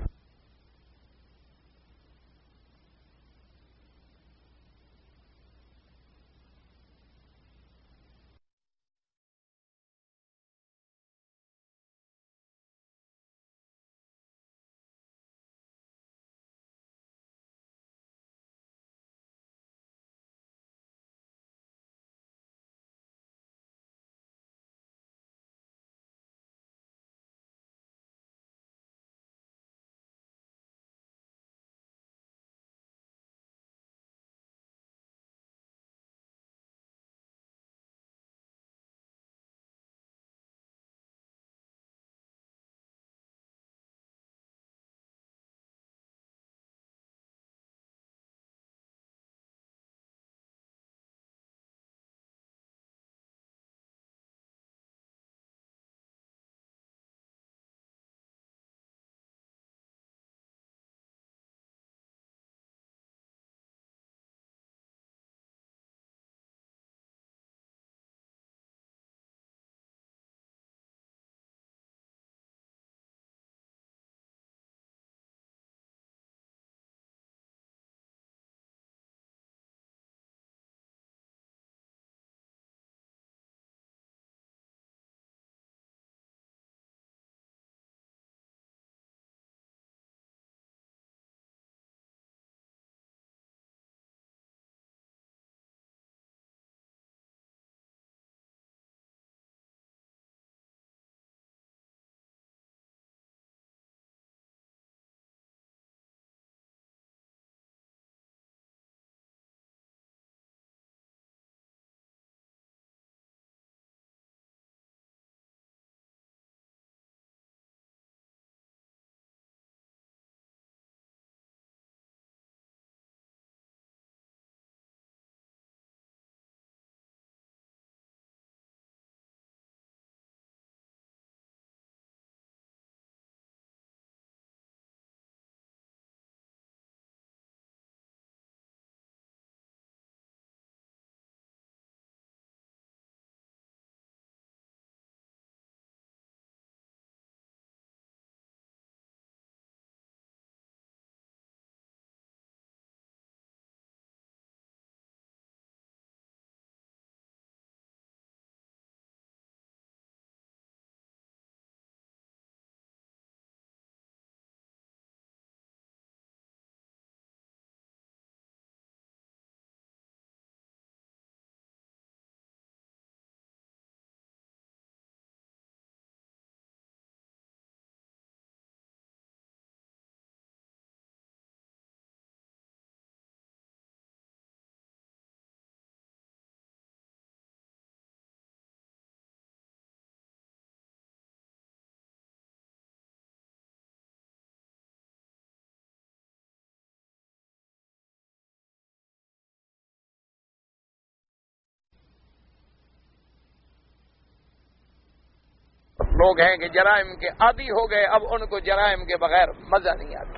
لوگ ہیں کہ جرائم کے عادی ہو گئے, اب ان کو جرائم کے بغیر مزہ نہیں آتا.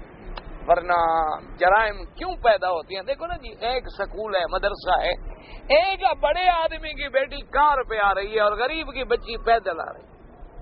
ورنہ جرائم کیوں پیدا ہوتی ہیں؟ دیکھو نا جی, ایک سکول ہے, مدرسہ ہے, ایک بڑے آدمی کی بیٹی کار پہ آ رہی ہے اور غریب کی بچی پیدل آ رہی ہے.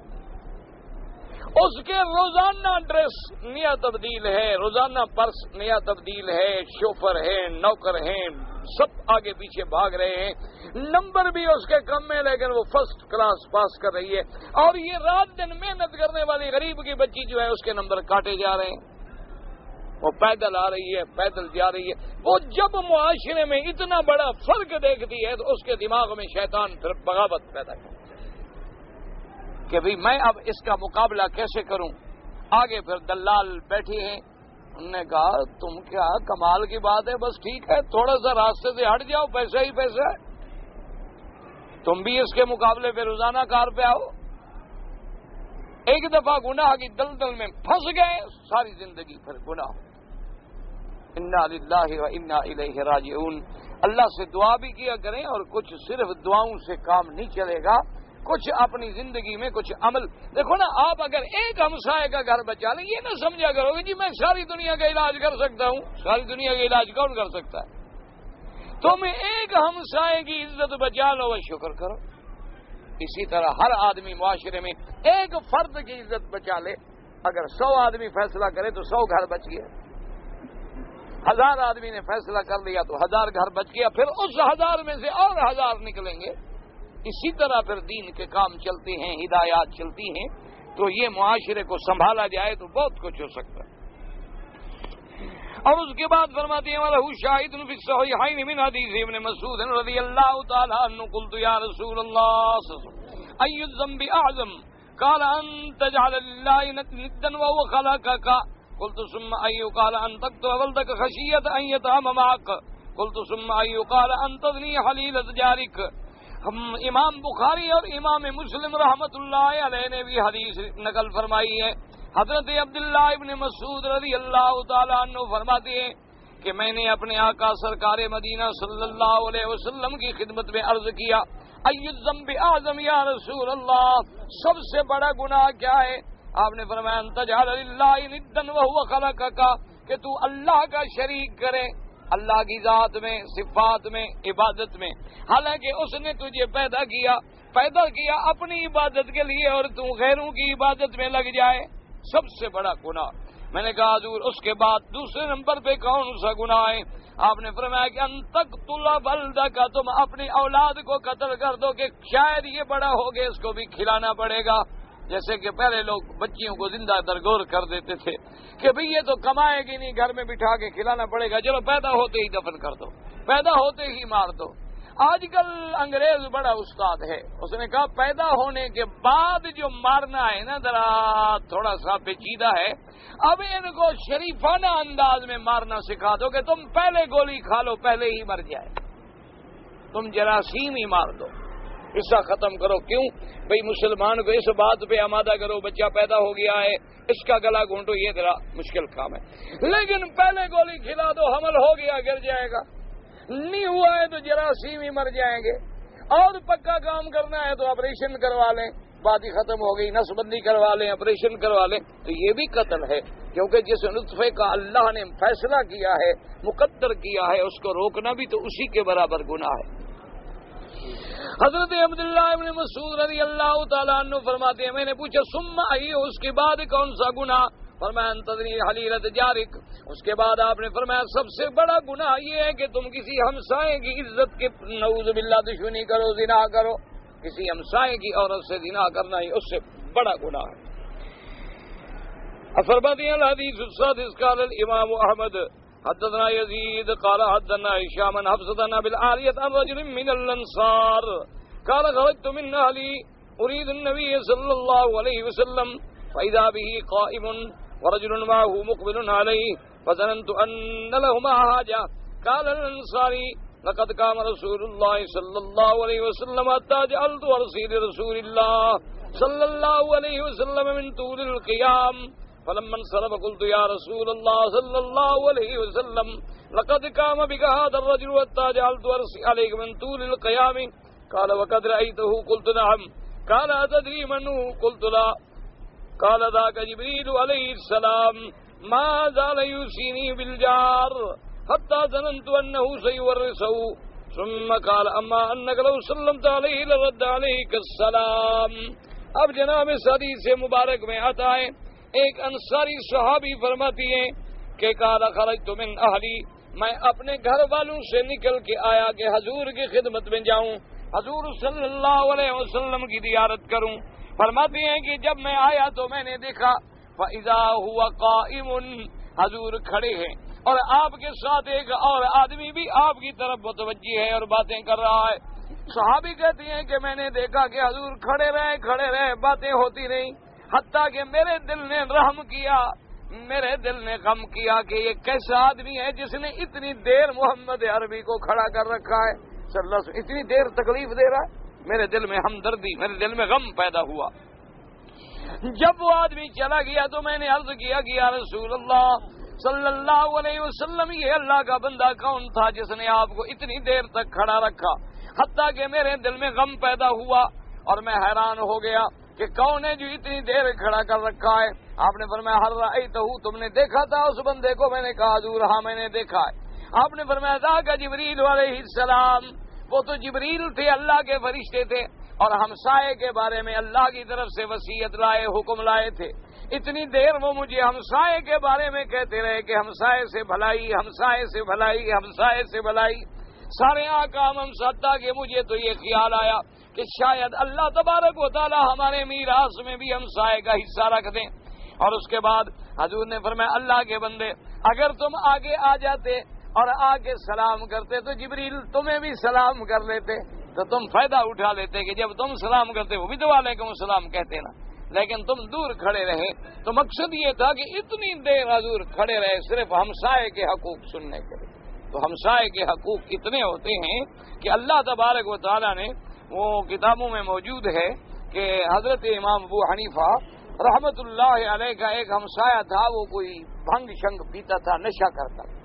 اس کے روزانہ ڈریس نیا تبدیل ہے, روزانہ پرس نیا تبدیل ہے, شوفر ہے, نوکر ہیں, سب آگے پیچھے بھاگ رہے ہیں. نمبر بھی اس کے کم ہے لیکن وہ فرسٹ کلاس پاس کر رہی ہے. اور یہ رات دن محنت کرنے والی غریب کی بچی جو ہے اس کے نمبر کاٹے جا رہے ہیں. وہ پیدل آ رہی ہے, پیدل جا رہی ہے. وہ جب معاشرے میں اتنا بڑا فرق دیکھتی ہے تو اس کے دماغ میں شیطان پھر بغاوت پیدا کرتا ہے کہ بھئی میں اب اس کا مقابلہ کیسے کروں. آگے پھر دلال بیٹھے ہیں. انہوں نے کہا تم کیا کمال کی بات ہے، بس ٹھیک ہے تھوڑا سا راستے سے ہٹ جاؤ، پیسہ ہی پیسہ ہے، تم بھی اس کے مقابلے پہ روزانہ کار پہ آؤ. ایک دفعہ گناہ کی دلدل میں پھنس گئے، ساری زندگی پھر گناہ. انا للہ و انا الیہ راجعون. اللہ سے دعا بھی کیا کریں، اور کچھ صرف دعاؤں سے کام نہیں چلے گا، کچھ اپنی زندگی میں کچھ عمل. دیکھو نا، آپ اگر ایک ہمسائے کا گھر بچا لیں، یہ نہ سمجھا کرو گے جی میں ساری دنیا کا علاج کر سکتا ہوں. ساری دنیا کا علاج کون کر سکتا ہے؟ تم ایک ہمسائے کی عزت بچا لو، شکر کرو. اسی طرح ہر آدمی معاشرے میں ایک فرد کی عزت بچا لے. اگر 100 آدمی فیصلہ کرے تو 100 گھر بچ گیا. 1000 آدمی نے فیصلہ کر لیا تو 1000 گھر بچ گیا. پھر اس 1000 میں سے اور 1000 نکلیں گے. اسی طرح پھر دین کے کام چلتے ہیں، ہدایات چلتی ہیں. تو یہ معاشرے کو سنبھالا جائے تو بہت کچھ ہو سکتا ہے. اور اس کے بعد فرماتے ہیں وَلَهُ شَاهِدٌ فِي الصَّحِيحَيْنِ مِنْ حَدِيثِ ابْنِ مَسْعُودٍ رَضِيَ اللَّهُ تَعَالَى عَنْهُ قُلْتُ يَا رَسُولَ اللَّهِ أَيُّ الذَّنبِ أَعْظَمُ قَالَ أَن تَجْعَلَ لِلَّهِ نِدًّا وَهُوَ خَلَقَكَ قُلْتُ ثُمَّ أَيُّ قَالَ أَن تَقْتُلَ وَلْدَكَ خَشْيَةَ أَن يَطْعَمَ مَعَكَ قُلْتُ ثُمَّ أَيُّ قَالَ أَن تَزْنِيَ حَلِيلَةَ جَارِكَ. امام بخاری اور امام مسلم رحمۃ اللہ علیہ نے بھی حدیث نقل فرمائی ہے. حضرت عبداللہ ابن مسعود رضی اللہ تعالیٰ عنہ فرماتے ہیں کہ میں نے اپنے آقا سرکار مدینہ صلی اللہ علیہ وسلم کی خدمت میں عرض کیا ای الذنب اعظم یا رسول اللہ، سب سے بڑا گناہ کیا ہے؟ آپ نے فرمایا ان تجعل للہ ندا وهو خلقک، کہ تو اللہ کا شریک کرے اللہ کی ذات میں، صفات میں، عبادت میں، حالانکہ اس نے تجھے پیدا کیا اپنی عبادت کے لیے اور تو غیروں کی عبادت میں لگ جائے. سب سے بڑا گناہ. میں نے کہا حضور اس کے بعد دوسرے نمبر پہ کون سا گناہ ہے؟ آپ نے فرمایا کہ ان تقتل ولدک، تم اپنی اولاد کو قتل کر دو کہ شاید یہ بڑا ہو گیا اس کو بھی کھلانا پڑے گا. جیسے کہ پہلے لوگ بچیوں کو زندہ درگور کر دیتے تھے کہ بھئی یہ تو کمائے گی نہیں، گھر میں بٹھا کے کھلانا پڑے گا، چلو پیدا ہوتے ہی دفن کر دو، پیدا ہوتے ہی مار دو. آج کل انگریز بڑا استاد ہے، اس نے کہا پیدا ہونے کے بعد جو مارنا ہے نا ذرا تھوڑا سا پیچیدہ ہے، اب ان کو شریفانہ انداز میں مارنا سکھا دو کہ تم پہلے گولی کھا لو پہلے ہی مر جائے، تم جراثیم ہی مار دو، قصہ ختم کرو. کیوں بھئی مسلمان کو اس بات پہ آمادہ کرو بچہ پیدا ہو گیا ہے اس کا گلا گھونٹو، یہ ذرا مشکل کام ہے، لیکن پہلے گولی کھلا دو حمل ہو گیا گر جائے گا، نہیں ہوا ہے تو جراثیم ہی مر جائیں گے. اور پکا کام کرنا ہے تو آپریشن کروا لیں، بات ہی ختم ہو گئی، نس بندی کروا لیں، آپریشن کروا لیں. تو یہ بھی قتل ہے، کیونکہ جس نطفے کا اللہ نے فیصلہ کیا ہے، مقدر کیا ہے، اس کو روکنا بھی تو اسی کے برابر گناہ ہے. حضرت عبداللہ ابن مسعود رضی اللہ تعالیٰ عنہ فرماتے ہیں میں نے پوچھا ثم ای، اس کے بعد کون سا گناہ؟ فرمایا ان تزنی حلیلۃ جارک. اس کے بعد آپ نے فرمایا سب سے بڑا گناہ یہ ہے کہ تم کسی ہمسائے کی عزت کے نعوذ باللہ دشمنی کرو، زنا کرو. کسی ہمسائے کی عورت سے زنا کرنا ہی اس سے بڑا گناہ ہے. فرماتے ہیں الحدیث السادس قال الامام احمد حدثنا يزيد قال حدثنا هشام عن حفصة بن العالية عن رجل من الانصار قال خرجت من اهلي اريد النبي صلى الله عليه وسلم فاذا به قائم ورجل معه مقبل عليه فظننت ان لهما حاجة. قال الانصاري لقد قام رسول الله صلى الله عليه وسلم حتى جعلت ارسل رسول الله صلى الله عليه وسلم من طول القيام فلما انصرف قلت يا رسول الله صلى الله عليه وسلم لقد قام بك هذا الرجل حتى جعلت ارسل عليك من طول القيام. قال وقد رأيته. قلت نعم. قال أتدري من هو؟ قلت لا. قال ذاك جبريل عليه السلام ما زال يوصيني بالجار حتى ظننت أنه سيورثه. ثم قال أما أنك لو سلمت عليه لرد عليك السلام. اب جناب اس حدیث مبارک میں آتا ہے ایک انصاری صحابی فرماتی ہیں کہ قال خرجت من اہلی، میں اپنے گھر والوں سے نکل کے آیا کہ حضور کی خدمت میں جاؤں، حضور صلی اللہ علیہ وسلم کی زیارت کروں. فرماتے ہیں کہ جب میں آیا تو میں نے دیکھا فَإِذَا هُوَ قَائِمٌ، حضور کھڑے ہیں اور آپ کے ساتھ ایک اور آدمی بھی آپ کی طرف متوجہ ہے اور باتیں کر رہا ہے. صحابی کہتی ہیں کہ میں نے دیکھا کہ حضور کھڑے رہے باتیں ہوتی رہیں، حتیٰ کہ میرے دل نے رحم کیا، میرے دل نے غم کیا کہ یہ کیسا آدمی ہے جس نے اتنی دیر محمد عربی کو کھڑا کر رکھا ہے صلی اللہ علیہ وسلم، اتنی دیر تکلیف دے رہا ہے۔ میرے دل میں ہمدردی، میرے دل میں غم پیدا ہوا۔ جب وہ آدمی چلا گیا تو میں نے عرض کیا کہ یا رسول اللہ صلی اللہ علیہ وسلم، یہ اللہ کا بندہ کون تھا جس نے آپ کو اتنی دیر تک کھڑا رکھا؟ حتیٰ کہ میرے دل میں غم پیدا ہوا اور میں حیران ہو گیا کہ کون ہے جو اتنی دیر کھڑا کر رکھا ہے؟ آپ نے فرمایا ہر رأیتہ، تم نے دیکھا تھا اس بندے کو؟ میں نے کہا حضور ہاں میں نے دیکھا ہے۔ آپ نے فرمایا ذاک جبریل علیہ السلام، وہ تو جبریل تھے، اللہ کے فرشتے تھے، اور ہمسائے کے بارے میں اللہ کی طرف سے وصیت لائے، حکم لائے تھے۔ اتنی دیر وہ مجھے ہمسائے کے بارے میں کہتے رہے کہ ہمسائے سے بھلائی، ہمسائے سے بھلائی، ہمسائے سے بھلائی، سارے آکام ہم ستا کہ مجھے تو یہ خیال آیا کہ شاید اللہ تبارک و تعالی ہمارے میراث میں بھی ہمسائے کا حصہ رکھ دیں۔ اور اس کے بعد حضور نے فرمایا اللہ کے بندے، اگر تم آگے آ جاتے اور آ کے سلام کرتے تو جبریل تمہیں بھی سلام کر لیتے، تو تم فائدہ اٹھا لیتے کہ جب تم سلام کرتے وہ بھی تو وعلیکم السلام کہتے نا، لیکن تم دور کھڑے رہے۔ تو مقصد یہ تھا کہ اتنی دیر حضور کھڑے رہے صرف ہمسائے کے حقوق سننے کے لیے۔ تو ہمسائے کے حقوق اتنے ہوتے ہیں کہ اللہ تبارک و تعالیٰ نے، وہ کتابوں میں موجود ہے کہ حضرت امام ابو حنیفہ رحمت اللہ علیہ کا ایک ہمسایہ تھا، وہ کوئی بھنگ شنگ پیتا تھا، نشہ کرتا تھا۔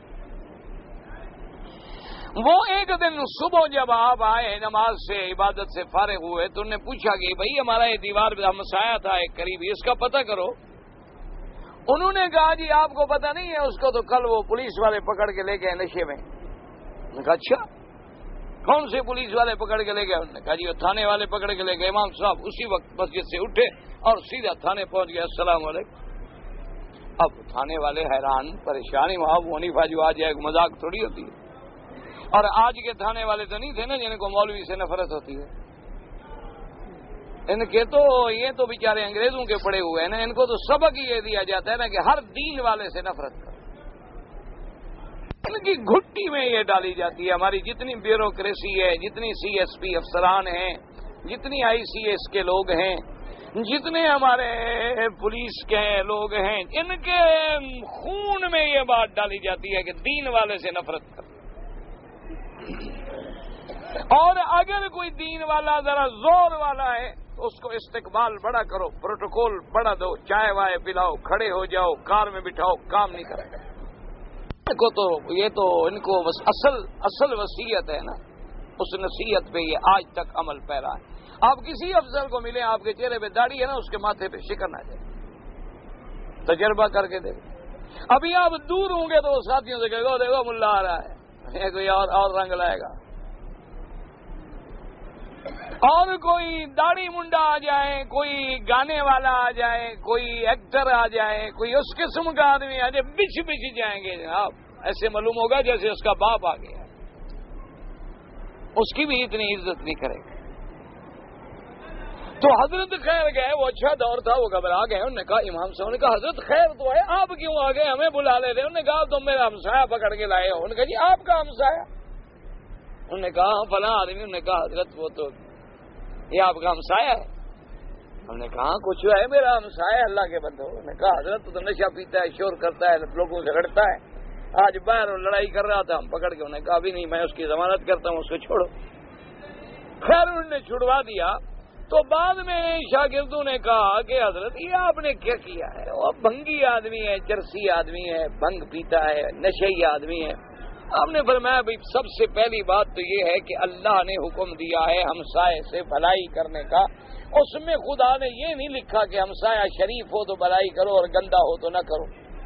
وہ ایک دن صبح جب آپ آئے نماز سے، عبادت سے فارغ ہوئے، تو انہوں نے پوچھا کہ بھائی ہمارا یہ دیوار پہ ہمسایہ تھا ایک قریبی، اس کا پتہ کرو۔ انہوں نے کہا جی آپ کو پتہ نہیں ہے، اس کو تو کل وہ پولیس والے پکڑ کے لے گئے نشے میں۔ انہوں نے کہا اچھا کون سے پولیس والے پکڑ کے لے گئے؟ انہوں نے کہا جی وہ تھانے والے پکڑ کے لے گئے۔ امام صاحب اسی وقت مسجد سے اٹھے اور سیدھا تھانے پہنچ گئے، السلام علیکم۔ اب تھانے والے حیران پریشان، وہاں حنیفہ جو آ جائے مذاق تھوڑی ہوتی ہے، اور آج کے تھانے والے تو نہیں تھے نا جن کو مولوی سے نفرت ہوتی ہے، ان کے تو یہ تو بیچارے انگریزوں کے پڑے ہوئے ہیں نا، ان کو تو سبق یہ دیا جاتا ہے نا کہ ہر دین والے سے نفرت کرو۔ ان کی گھٹی میں یہ ڈالی جاتی ہے، ہماری جتنی بیوروکریسی ہے، جتنی سی ایس پی افسران ہیں، جتنی آئی سی ایس کے لوگ ہیں، جتنے ہمارے پولیس کے لوگ ہیں، ان کے خون میں یہ بات ڈالی جاتی ہے کہ دین والے سے نفرت کرو۔ اور اگر کوئی دین والا ذرا زور والا ہے تو اس کو استقبال بڑا کرو، پروٹوکول بڑا دو، چائے وائے پلاؤ، کھڑے ہو جاؤ، کار میں بٹھاؤ، کام نہیں کرے گا۔ یہ تو ان کو بس اصل وصیت ہے نا، اس نصیحت پہ یہ آج تک عمل پیرا ہے۔ آپ کسی افسر کو ملیں، آپ کے چہرے پہ داڑھی ہے نا، اس کے ماتھے پہ شکن آ جائے، تجربہ کر کے دیکھیں۔ ابھی آپ دور ہوں گے تو ساتھیوں سے کہے گا دیکھو ملا آ رہا ہے، کوئی اور رنگ لائے گا، اور کوئی داڑھی منڈا آ جائے، کوئی گانے والا آ جائے، کوئی ایکٹر آ جائے، کوئی اس قسم کا آدمی آ جائے، بچ جائیں گے جناب، ایسے معلوم ہوگا جیسے اس کا باپ آ گیا، اس کی بھی اتنی عزت نہیں کرے گا۔ تو حضرت خیر گئے، وہ اچھا دور تھا، وہ گھبرا گئے، انہوں نے کہا امام صاحب نے کہا حضرت خیر تو ہے، آپ کیوں آ گئے، ہمیں بلا لے رہے؟ انہوں نے کہا تم میرا ہمسایہ پکڑ کے لائے ہو۔ انہوں نے کہا جی آپ کا ہمسایہ؟ انہوں نے کہا فلاں آدمی۔ انہوں نے کہا حضرت وہ تو یہ آپ کا ہمسایہ ہے؟ ہم نے کہا کچھ ہے میرا ہمسایہ اللہ کے بندو۔ انہوں نے کہا حضرت تو نشہ پیتا ہے، شور کرتا ہے، لوگوں سے لڑتا ہے، آج باہر لڑائی کر رہا تھا، ہم پکڑ کے۔ انہوں نے کہا ابھی نہیں، میں اس کی ضمانت کرتا ہوں، اس کو چھوڑو۔ خیر انہوں نے چھڑوا دیا۔ تو بعد میں شاگردوں نے کہا کہ حضرت یہ آپ نے کیا کیا ہے؟ وہ بھنگی آدمی ہے، چرسی آدمی ہے، بھنگ پیتا ہے، نشئی آدمی ہے۔ آپ نے فرمایا بھائی سب سے پہلی بات تو یہ ہے کہ اللہ نے حکم دیا ہے ہمسائے سے بھلائی کرنے کا، اس میں خدا نے یہ نہیں لکھا کہ ہمسایہ شریف ہو تو بھلائی کرو اور گندا ہو تو نہ کرو۔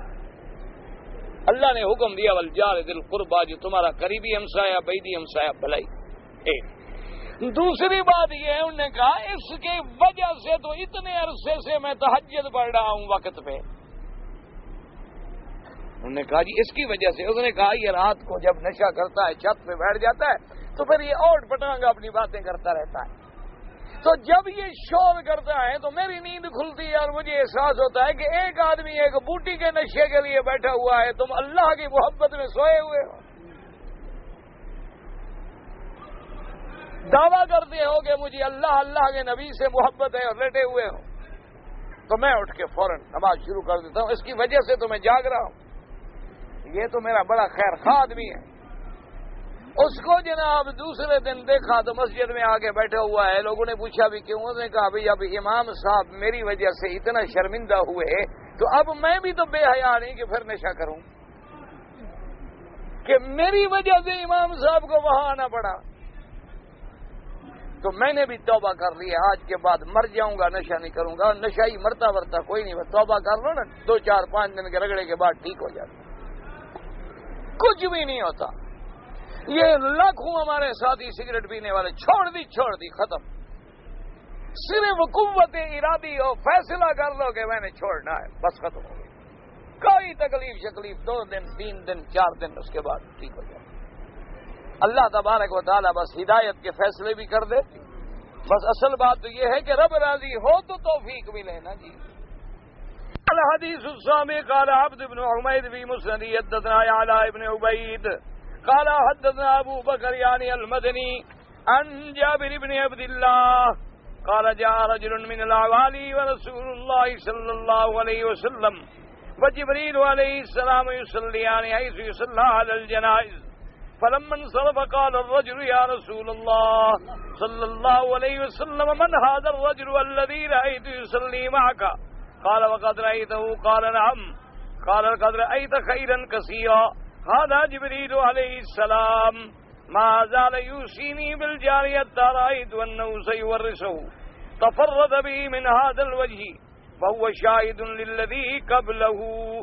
اللہ نے حکم دیا والجار ذی القربی، جو تمہارا قریبی ہمسایہ، بعیدی ہمسایہ، بھلائی۔ ایک دوسری بات یہ ہے، انہوں نے کہا اس کی وجہ سے تو اتنے عرصے سے میں تہجد پڑھ رہا ہوں وقت پہ۔ انہوں نے کہا جی اس کی وجہ سے؟ انہوں نے کہا یہ رات کو جب نشہ کرتا ہے چھت پہ بیٹھ جاتا ہے تو پھر یہ اوٹ پٹانگ اپنی باتیں کرتا رہتا ہے، تو جب یہ شور کرتا ہے تو میری نیند کھلتی ہے اور مجھے احساس ہوتا ہے کہ ایک آدمی ایک بوٹی کے نشے کے لیے بیٹھا ہوا ہے، تم اللہ کی محبت میں سوئے ہوئے ہو۔ دعویٰ کرتے ہو کہ مجھے اللہ اللہ کے نبی سے محبت ہے اور لیٹے ہوئے ہو، تو میں اٹھ کے فوراً نماز شروع کر دیتا ہوں، اس کی وجہ سے تو میں جاگ رہا ہوں، یہ تو میرا بڑا خیر خواہ آدمی ہے۔ اس کو جناب دوسرے دن دیکھا تو مسجد میں آگے بیٹھا ہوا ہے، لوگوں نے پوچھا بھی کیوں؟ اس نے کہا بھئی اب امام صاحب میری وجہ سے اتنا شرمندہ ہوئے تو اب میں بھی تو بے حیا نہیں کہ پھر نشہ کروں، کہ میری وجہ سے امام صاحب کو وہاں آنا پڑا، تو میں نے بھی توبہ کر لی ہے، آج کے بعد مر جاؤں گا نشہ نہیں کروں گا، اور نشہ ہی مرتا کوئی نہیں، توبہ کر لو نا، 2-4-5 دن کے رگڑے کے بعد ٹھیک ہو جاتا، کچھ بھی نہیں ہوتا۔ یہ لاکھوں ہمارے ساتھی سگریٹ پینے والے چھوڑ دی ختم، صرف قوت ارادی ہو، فیصلہ کر لو کہ میں نے چھوڑنا ہے، بس ختم ہو گئی، کوئی تکلیف 2 دن 3 دن 4 دن اس کے بعد ٹھیک ہو جائے۔ اللہ تبارک و تعالیٰ بس ہدایت کے فیصلے بھی کر دے، بس اصل بات تو یہ ہے کہ رب راضی ہو تو توفیق ملے نا جی۔ الحدیث السابع قال عبد بن حمید فی مسند حدثنا یعلی بن عبید قال حدثنا ابو بکر یعنی المدنی عن جابر بن عبد اللہ قال جاء رجل من الاعوالي ورسول الله صلى الله عليه وسلم وجبريل عليه السلام يصليان حيث يصلى على الجنائز فلما انصرف قال الرجل يا رسول الله صلى الله عليه وسلم من هذا الرجل الذي رأيت يصلي معك قال وقد رأيته قال نعم قال قد رأيت خيرا كثيرا هذا جبريل عليه السلام ما زال يوصيني بالجارية رأيت أنه سيورثه تفرد به من هذا الوجه فهو شاهد للذي قبله۔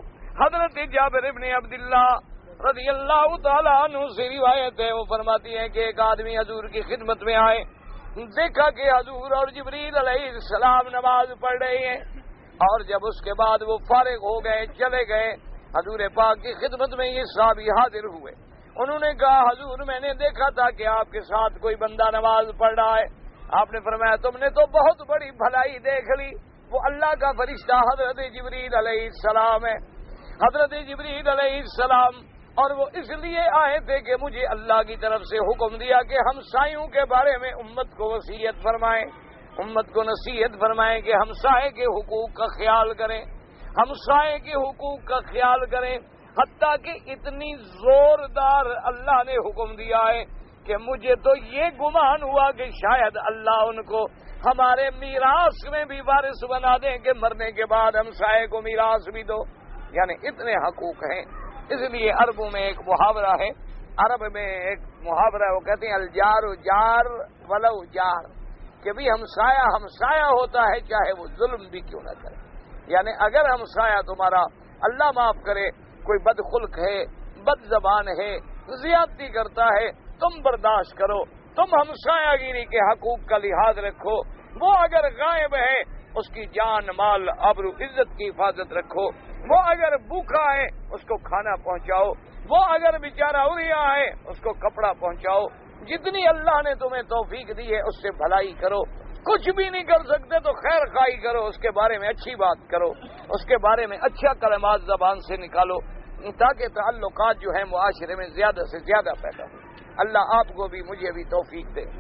حضرت جابر بن عبداللہ رضی اللہ تعالیٰ عنہ سے روایت ہے، وہ فرماتی ہیں کہ ایک آدمی حضور کی خدمت میں آئے، دیکھا کہ حضور اور جبریل علیہ السلام نماز پڑھ رہے ہیں، اور جب اس کے بعد وہ فارغ ہو گئے چلے گئے، حضور پاک کی خدمت میں یہ صحابی حاضر ہوئے، انہوں نے کہا حضور میں نے دیکھا تھا کہ آپ کے ساتھ کوئی بندہ نماز پڑھ رہا ہے، آپ نے فرمایا تم نے تو بہت بڑی بھلائی دیکھ لی، وہ اللہ کا فرشتہ حضرت جبریل علیہ السلام ہے، حضرت جبریل علیہ السلام، اور وہ اس لیے آئے تھے کہ مجھے اللہ کی طرف سے حکم دیا کہ ہمسایوں کے بارے میں امت کو وصیت فرمائیں، امت کو نصیحت فرمائیں کہ ہمسائے کے حقوق کا خیال کریں، ہمسائے کے حقوق کا خیال کریں، حتیٰ کہ اتنی زوردار اللہ نے حکم دیا ہے کہ مجھے تو یہ گمان ہوا کہ شاید اللہ ان کو ہمارے میراث میں بھی وارث بنا دیں کہ مرنے کے بعد ہمسائے کو میراث بھی دو، یعنی اتنے حقوق ہیں۔ اس لیے عربوں میں ایک محاورہ ہے، عرب میں ایک محاورہ وہ کہتے ہیں الجار جار ولو جار، کہ بھی ہمسایہ ہمسایہ ہوتا ہے چاہے وہ ظلم بھی کیوں نہ کرے، یعنی اگر ہمسایہ تمہارا اللہ معاف کرے کوئی بد خلق ہے، بد زبان ہے، زیادتی کرتا ہے، تم برداشت کرو، تم ہمسایہ گیری کے حقوق کا لحاظ رکھو، وہ اگر غائب ہے اس کی جان مال آبرو عزت کی حفاظت رکھو، وہ اگر بھوکا ہے اس کو کھانا پہنچاؤ، وہ اگر بیچارہ اڑیا ہے اس کو کپڑا پہنچاؤ، جتنی اللہ نے تمہیں توفیق دی ہے اس سے بھلائی کرو، کچھ بھی نہیں کر سکتے تو خیر خواہی کرو، اس کے بارے میں اچھی بات کرو، اس کے بارے میں اچھا کلمات زبان سے نکالو، تاکہ تعلقات جو ہیں معاشرے میں زیادہ سے زیادہ پیدا ہو۔ اللہ آپ کو بھی مجھے بھی توفیق دے۔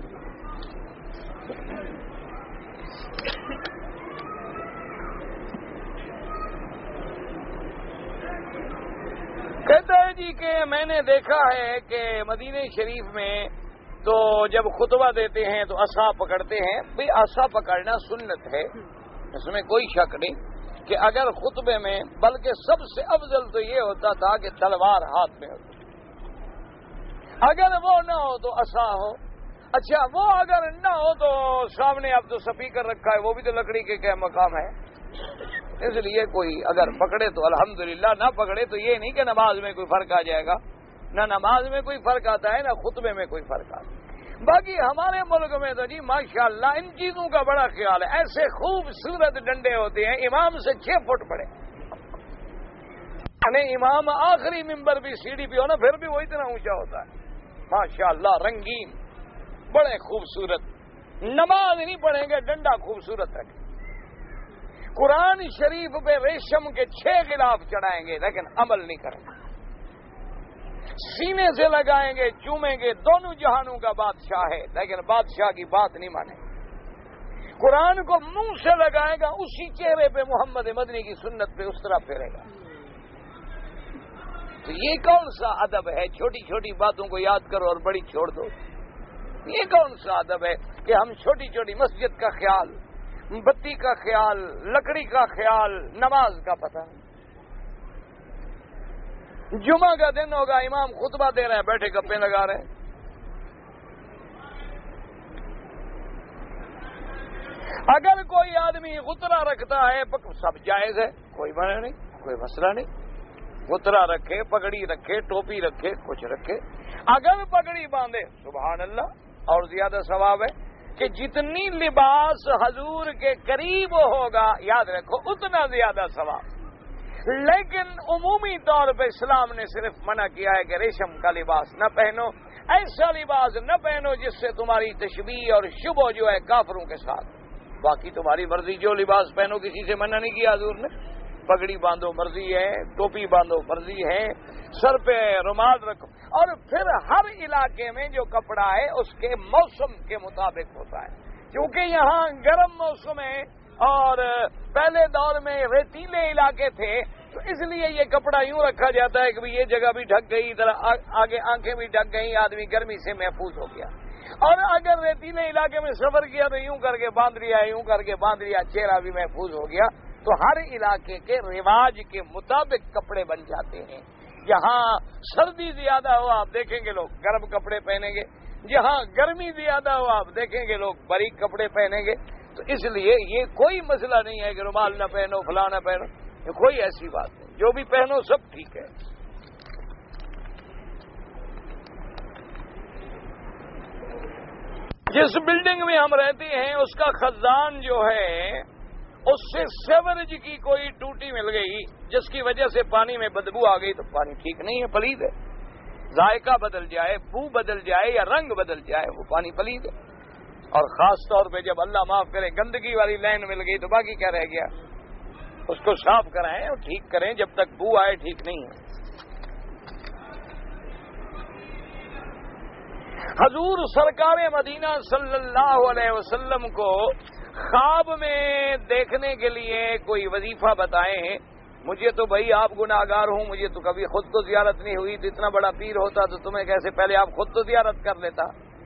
کہتا ہے جی کہ میں نے دیکھا ہے کہ مدینہ شریف میں تو جب خطبہ دیتے ہیں تو عصا پکڑتے ہیں، بھئی عصا پکڑنا سنت ہے، اس میں کوئی شک نہیں کہ اگر خطبے میں، بلکہ سب سے افضل تو یہ ہوتا تھا کہ تلوار ہاتھ میں ہوتی، اگر وہ نہ ہو تو عصا ہو، اچھا وہ اگر نہ ہو تو سامنے اب تو سپیکر رکھا ہے، وہ بھی تو لکڑی کے کیا مقام ہے، اس لیے کوئی اگر پکڑے تو الحمدللہ، نہ پکڑے تو یہ نہیں کہ نماز میں کوئی فرق آ جائے گا، نہ نماز میں کوئی فرق آتا ہے نہ خطبے میں کوئی فرق آتا ہے۔ باقی ہمارے ملک میں تو جی ماشاءاللہ ان چیزوں کا بڑا خیال ہے، ایسے خوبصورت ڈنڈے ہوتے ہیں امام سے 6 فٹ بڑے، یعنی امام آخری ممبر بھی سیڑھی پہ ہو نا پھر بھی وہ اتنا اونچا ہوتا ہے، ماشاءاللہ رنگین بڑے خوبصورت، نماز نہیں پڑھیں گے ڈنڈا خوبصورت رکھیں، قرآن شریف پہ ریشم کے 6 غلاف چڑھائیں گے لیکن عمل نہیں کریں گے، سینے سے لگائیں گے، چومیں گے، دونوں جہانوں کا بادشاہ ہے، لیکن بادشاہ کی بات نہیں مانے گا۔ قرآن کو منہ سے لگائے گا، اسی چہرے پہ محمد مدنی کی سنت پہ اس طرح پھیرے گا۔ تو یہ کون سا ادب ہے؟ چھوٹی چھوٹی باتوں کو یاد کرو اور بڑی چھوڑ دو۔ یہ کون سا ادب ہے کہ ہم چھوٹی چھوٹی مسجد کا خیال، بتی کا خیال، لکڑی کا خیال، نماز کا پتہ؟ جمعہ کا دن ہوگا، امام خطبہ دے رہے ہیں، بیٹھے گپے لگا رہے ہیں۔ اگر کوئی آدمی غترہ رکھتا ہے، سب جائز ہے، کوئی منع نہیں، کوئی مسئلہ نہیں۔ غترہ رکھے، پگڑی رکھے، ٹوپی رکھے، کچھ رکھے۔ اگر پگڑی باندھے، سبحان اللہ، اور زیادہ ثواب ہے کہ جتنی لباس حضور کے قریب ہوگا، یاد رکھو، اتنا زیادہ ثواب۔ لیکن عمومی طور پہ اسلام نے صرف منع کیا ہے کہ ریشم کا لباس نہ پہنو، ایسا لباس نہ پہنو جس سے تمہاری تشبیہ اور شبہ جو ہے کافروں کے ساتھ۔ باقی تمہاری مرضی، جو لباس پہنو، کسی سے منع نہیں کیا حضور نے۔ پگڑی باندھو مرضی ہے، ٹوپی باندھو مرضی ہے، سر پہ رومال رکھو، اور پھر ہر علاقے میں جو کپڑا ہے اس کے موسم کے مطابق ہوتا ہے، کیونکہ یہاں گرم موسم ہے اور پہلے دور میں ریتیلے علاقے تھے، تو اس لیے یہ کپڑا یوں رکھا جاتا ہے کہ یہ جگہ بھی ڈھک گئی، ادھر آگے آنکھیں بھی ڈھک گئی، آدمی گرمی سے محفوظ ہو گیا۔ اور اگر ریتیلے علاقے میں سفر کیا تو یوں کر کے باندھ لیا، یوں کر کے باندھ لیا، چہرہ بھی محفوظ ہو گیا۔ تو ہر علاقے کے رواج کے مطابق کپڑے بن جاتے ہیں۔ جہاں سردی زیادہ ہو آپ دیکھیں گے لوگ گرم کپڑے پہنیں گے، جہاں گرمی زیادہ ہو آپ دیکھیں گے لوگ باریک کپڑے پہنیں گے۔ تو اس لیے یہ کوئی مسئلہ نہیں ہے کہ رومال نہ پہنو، فلاں نہ پہنو، یہ کوئی ایسی بات نہیں، جو بھی پہنو سب ٹھیک ہے۔ جس بلڈنگ میں ہم رہتے ہیں اس کا خزان جو ہے، اس سے سیوریج کی کوئی ٹوٹی مل گئی جس کی وجہ سے پانی میں بدبو آ گئی، تو پانی ٹھیک نہیں ہے، پلید ہے۔ ذائقہ بدل جائے، بو بدل جائے یا رنگ بدل جائے، وہ پانی پلید ہے۔ اور خاص طور پہ جب اللہ معاف کرے گندگی والی لائن مل گئی تو باقی کیا رہ گیا؟ اس کو صاف کرائیں اور ٹھیک کریں، جب تک بو آئے ٹھیک نہیں ہے۔ حضور سرکار مدینہ صلی اللہ علیہ وسلم کو خواب میں دیکھنے کے لیے کوئی وظیفہ بتائیں۔ مجھے تو بھائی آپ گناہگار ہوں، مجھے تو کبھی خود تو زیارت نہیں ہوئی، تو اتنا بڑا پیر ہوتا تو تمہیں کیسے، پہلے آپ خود تو زیارت کر لیتا۔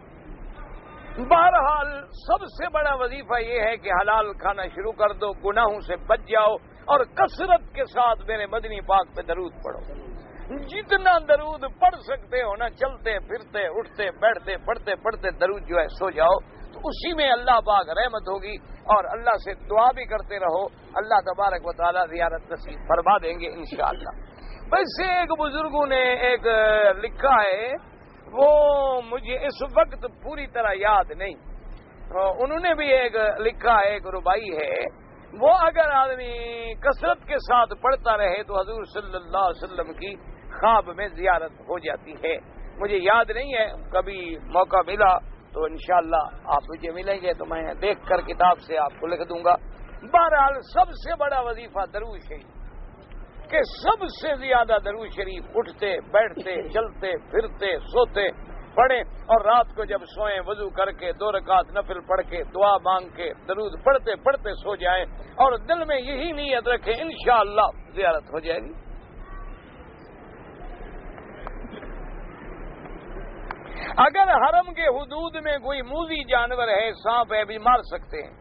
بہرحال سب سے بڑا وظیفہ یہ ہے کہ حلال کھانا شروع کر دو، گناہوں سے بچ جاؤ، اور کثرت کے ساتھ میرے مدنی پاک پہ درود پڑھو۔ جتنا درود پڑھ سکتے ہو نا، چلتے پھرتے اٹھتے بیٹھتے پڑھتے پڑھتے درود جو ہے سو جاؤ، تو اسی میں اللہ پاک رحمت ہوگی، اور اللہ سے دعا بھی کرتے رہو، اللہ تبارک و تعالی زیارت نصیب فرما دیں گے انشاءاللہ۔ ویسے ایک بزرگوں نے ایک لکھا ہے، وہ مجھے اس وقت پوری طرح یاد نہیں، انہوں نے بھی ایک لکھا ہے، ایک ربائی ہے، وہ اگر آدمی کثرت کے ساتھ پڑھتا رہے تو حضور صلی اللہ علیہ وسلم کی خواب میں زیارت ہو جاتی ہے۔ مجھے یاد نہیں ہے، کبھی موقع ملا تو انشاءاللہ آپ مجھے ملیں گے تو میں دیکھ کر کتاب سے آپ کو لکھ دوں گا۔ بہرحال سب سے بڑا وظیفہ درود شریف، کہ سب سے زیادہ درود شریف اٹھتے بیٹھتے چلتے پھرتے سوتے پڑھیں، اور رات کو جب سوئیں وضو کر کے 2 رکعت نفل پڑھ کے دعا مانگ کے درود پڑھتے پڑھتے سو جائیں، اور دل میں یہی نیت رکھیں انشاءاللہ زیارت ہو جائے گی۔ اگر حرم کے حدود میں کوئی موذی جانور ہے، سانپ ہے، بھی مار سکتے ہیں۔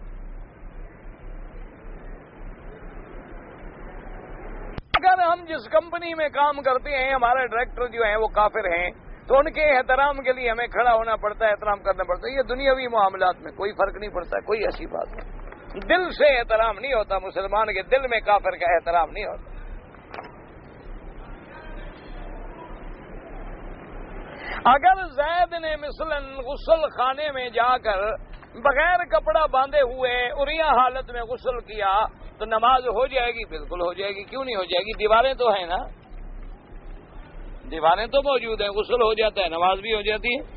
اگر ہم جس کمپنی میں کام کرتے ہیں، ہمارے ڈائریکٹر جو ہیں وہ کافر ہیں، تو ان کے احترام کے لیے ہمیں کھڑا ہونا پڑتا ہے، احترام کرنا پڑتا ہے۔ یہ دنیاوی معاملات میں کوئی فرق نہیں پڑتا، کوئی ایسی بات نہیں۔ دل سے احترام نہیں ہوتا، مسلمان کے دل میں کافر کا احترام نہیں ہوتا۔ اگر زید نے مثلا غسل خانے میں جا کر بغیر کپڑا باندھے ہوئے اریاں حالت میں غسل کیا تو نماز ہو جائے گی؟ بالکل ہو جائے گی، کیوں نہیں ہو جائے گی؟ دیواریں تو ہیں نا، دیواریں تو موجود ہیں، غسل ہو جاتا ہے، نماز بھی ہو جاتی ہے۔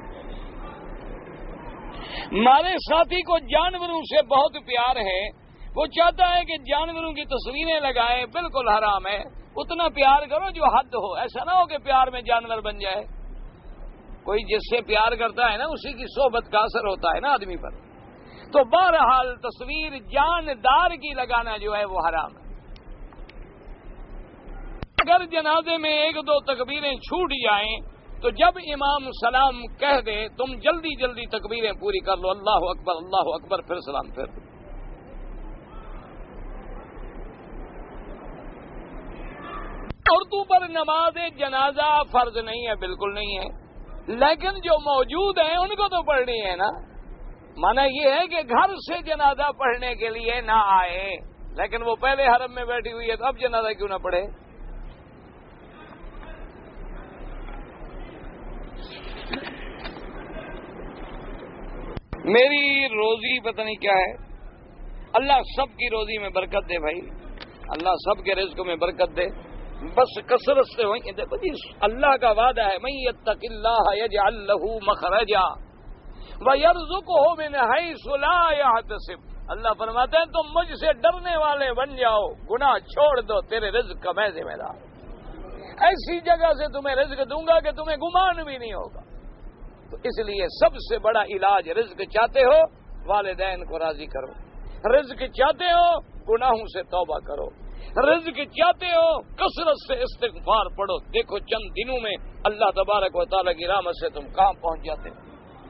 ہمارے ساتھی کو جانوروں سے بہت پیار ہے، وہ چاہتا ہے کہ جانوروں کی تصویریں لگائے، بالکل حرام ہے. اتنا پیار کرو جو حد ہو، ایسا نہ ہو کہ پیار میں جانور بن جائے. کوئی جس سے پیار کرتا ہے نا اسی کی صحبت کا اثر ہوتا ہے نا آدمی پر. تو بہرحال تصویر جاندار کی لگانا جو ہے وہ حرام ہے. اگر جنازے میں 1-2 تکبیریں چھوٹ جائیں تو جب امام سلام کہہ دے تم جلدی جلدی تکبیریں پوری کر لو، اللہ اکبر پھر سلام پھر. اردو پر نماز جنازہ فرض نہیں ہے، بالکل نہیں ہے، لیکن جو موجود ہیں ان کو تو پڑھنی ہے نا. مانا یہ ہے کہ گھر سے جنازہ پڑھنے کے لیے نہ آئے، لیکن وہ پہلے حرم میں بیٹھی ہوئی ہے تو اب جنازہ کیوں نہ پڑھے. میری روزی پتہ نہیں کیا ہے، اللہ سب کی روزی میں برکت دے بھائی، اللہ سب کے رزق میں برکت دے. بس کثرت سے وہیں دیکھو جی، اللہ کا وعدہ ہے من یتق اللہ یجعل لہ مخرجا ویرزقہ من حیث لا یحتسب. اللہ فرماتا ہے تم مجھ سے ڈرنے والے بن جاؤ، گناہ چھوڑ دو، تیرے رزق کا میں ذمہ دار. ایسی جگہ سے تمہیں رزق دوں گا کہ تمہیں گمان بھی نہیں ہوگا. تو اس لیے سب سے بڑا علاج، رزق چاہتے ہو والدین کو راضی کرو، رزق چاہتے ہو گناہوں سے توبہ کرو، رزق چاہتے ہو کثرت سے استغفار پڑھو. دیکھو چند دنوں میں اللہ تبارک و تعالیٰ کی رحمت سے تم کہاں پہنچ جاتے ہو.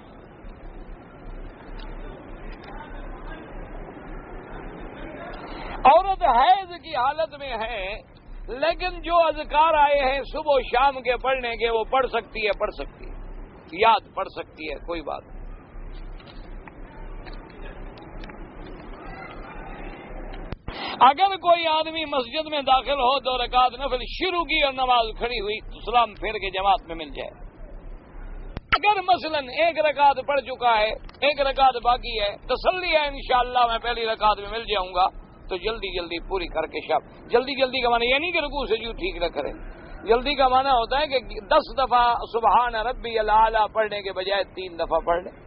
عورت حیض کی حالت میں ہے لیکن جو اذکار آئے ہیں صبح و شام کے پڑھنے کے وہ پڑھ سکتی ہے، یاد پڑھ سکتی ہے، کوئی بات. اگر کوئی آدمی مسجد میں داخل ہو 2 رکعت نفل شروع کی اور نماز کھڑی ہوئی تو سلام پھیر کے جماعت میں مل جائے. اگر مثلا 1 رکعت پڑھ چکا ہے 1 رکعت باقی ہے، تسلی ہے انشاءاللہ میں پہلی رکعت میں مل جاؤں گا، تو جلدی جلدی پوری کر کے جلدی کا معنی یہ نہیں کہ رکوع سجود ٹھیک نہ کریں. جلدی کا معنی ہوتا ہے کہ 10 دفعہ سبحان ربی الاعلی پڑھنے کے بجائے 3 دفعہ پڑھ لیں.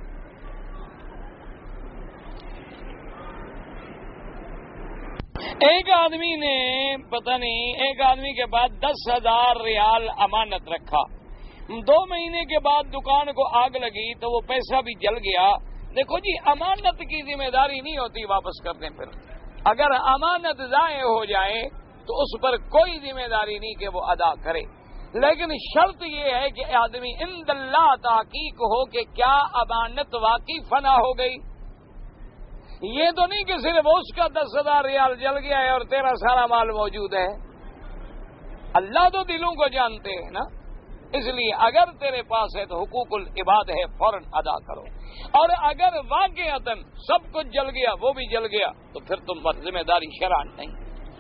ایک آدمی نے ایک آدمی کے پاس 10,000 ریال امانت رکھا. 2 مہینے کے بعد دکان کو آگ لگی تو وہ پیسہ بھی جل گیا. دیکھو جی، امانت کی ذمہ داری نہیں ہوتی واپس کرنے پر. اگر امانت ضائع ہو جائے تو اس پر کوئی ذمہ داری نہیں کہ وہ ادا کرے، لیکن شرط یہ ہے کہ آدمی عند اللہ تحقیق ہو کہ کیا امانت واقعی فنا ہو گئی. یہ تو نہیں کہ صرف اس کا 10,000 ریال جل گیا ہے اور تیرا سارا مال موجود ہے. اللہ تو دلوں کو جانتے ہیں نا. اس لیے اگر تیرے پاس ہے تو حقوق العباد ہے، فوراً ادا کرو. اور اگر واقعتاً سب کچھ جل گیا، وہ بھی جل گیا، تو پھر تم پر ذمہ داری شرعاً نہیں.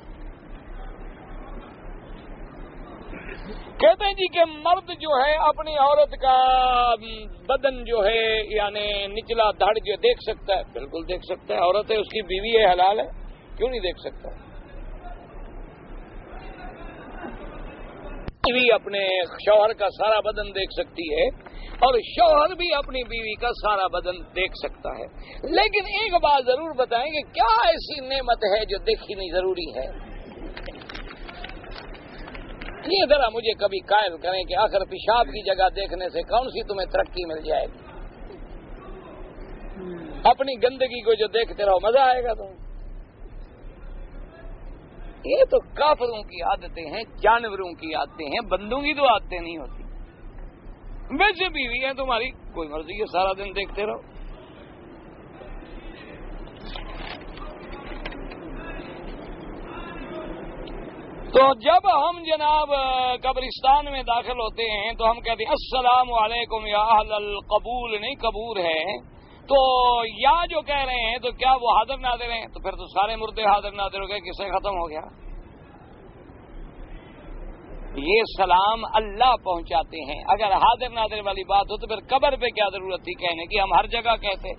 کہتے ہیں جی کہ مرد جو ہے اپنی عورت کا بدن جو ہے یعنی نچلا دھڑ جو دیکھ سکتا ہے، بالکل دیکھ سکتا ہے. عورت ہے، اس کی بیوی ہے، حلال ہے، کیوں نہیں دیکھ سکتا؟ بیوی اپنے شوہر کا سارا بدن دیکھ سکتی ہے اور شوہر بھی اپنی بیوی کا سارا بدن دیکھ سکتا ہے. لیکن ایک بات ضرور بتائیں کہ کیا ایسی نعمت ہے جو دیکھنی ضروری ہے؟ یہ ذرا مجھے کبھی قائل کریں کہ آخر پیشاب کی جگہ دیکھنے سے کون سی تمہیں ترقی مل جائے گی؟ اپنی گندگی کو جو دیکھتے رہو مزہ آئے گا تمہیں. یہ تو کافروں کی عادتیں ہیں، جانوروں کی عادتیں ہیں، بندوں کی تو عادتیں نہیں ہوتی. ویسے بیوی ہے تمہاری، کوئی مرضی ہے، سارا دن دیکھتے رہو. تو جب ہم جناب قبرستان میں داخل ہوتے ہیں تو ہم کہتے ہیں السلام علیکم یا اہل القبول، نہیں قبور ہے. تو یا جو کہہ رہے ہیں تو کیا وہ حاضر ناظر ہیں؟ تو پھر تو سارے مردے حاضر ناظر ہو گئے، کسے ختم ہو گیا. یہ سلام اللہ پہنچاتے ہیں. اگر حاضر ناظر والی بات ہو تو پھر قبر پہ کیا ضرورت تھی کہنے کی؟ ہم ہر جگہ کہتے.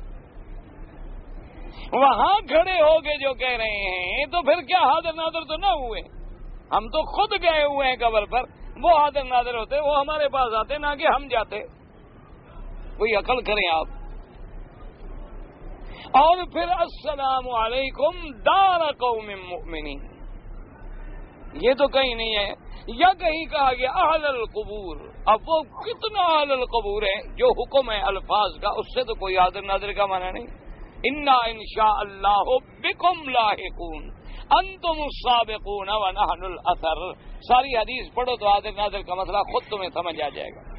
وہاں کھڑے ہو کے جو کہہ رہے ہیں تو پھر کیا حاضر ناظر تو نہ ہوئے؟ ہم تو خود گئے ہوئے ہیں قبر پر. وہ حاضر ناظر ہوتے، وہ ہمارے پاس آتے، نہ کہ ہم جاتے. کوئی عقل کریں آپ. اور پھر السلام علیکم دار قوم مؤمنین، یہ تو کہیں نہیں ہے، یا کہیں کہا گیا اہل القبور۔ اب وہ کتنا اہل القبور ہے، جو حکم ہے الفاظ کا اس سے تو کوئی حاضر ناظر کا معنی نہیں۔ انا انشاء اللہ بکم لاحقون انتم السابقون ونحن الاثر، ساری حدیث پڑھو تو حاضر ناظر کا مسئلہ خود تمہیں سمجھ آ جائے گا۔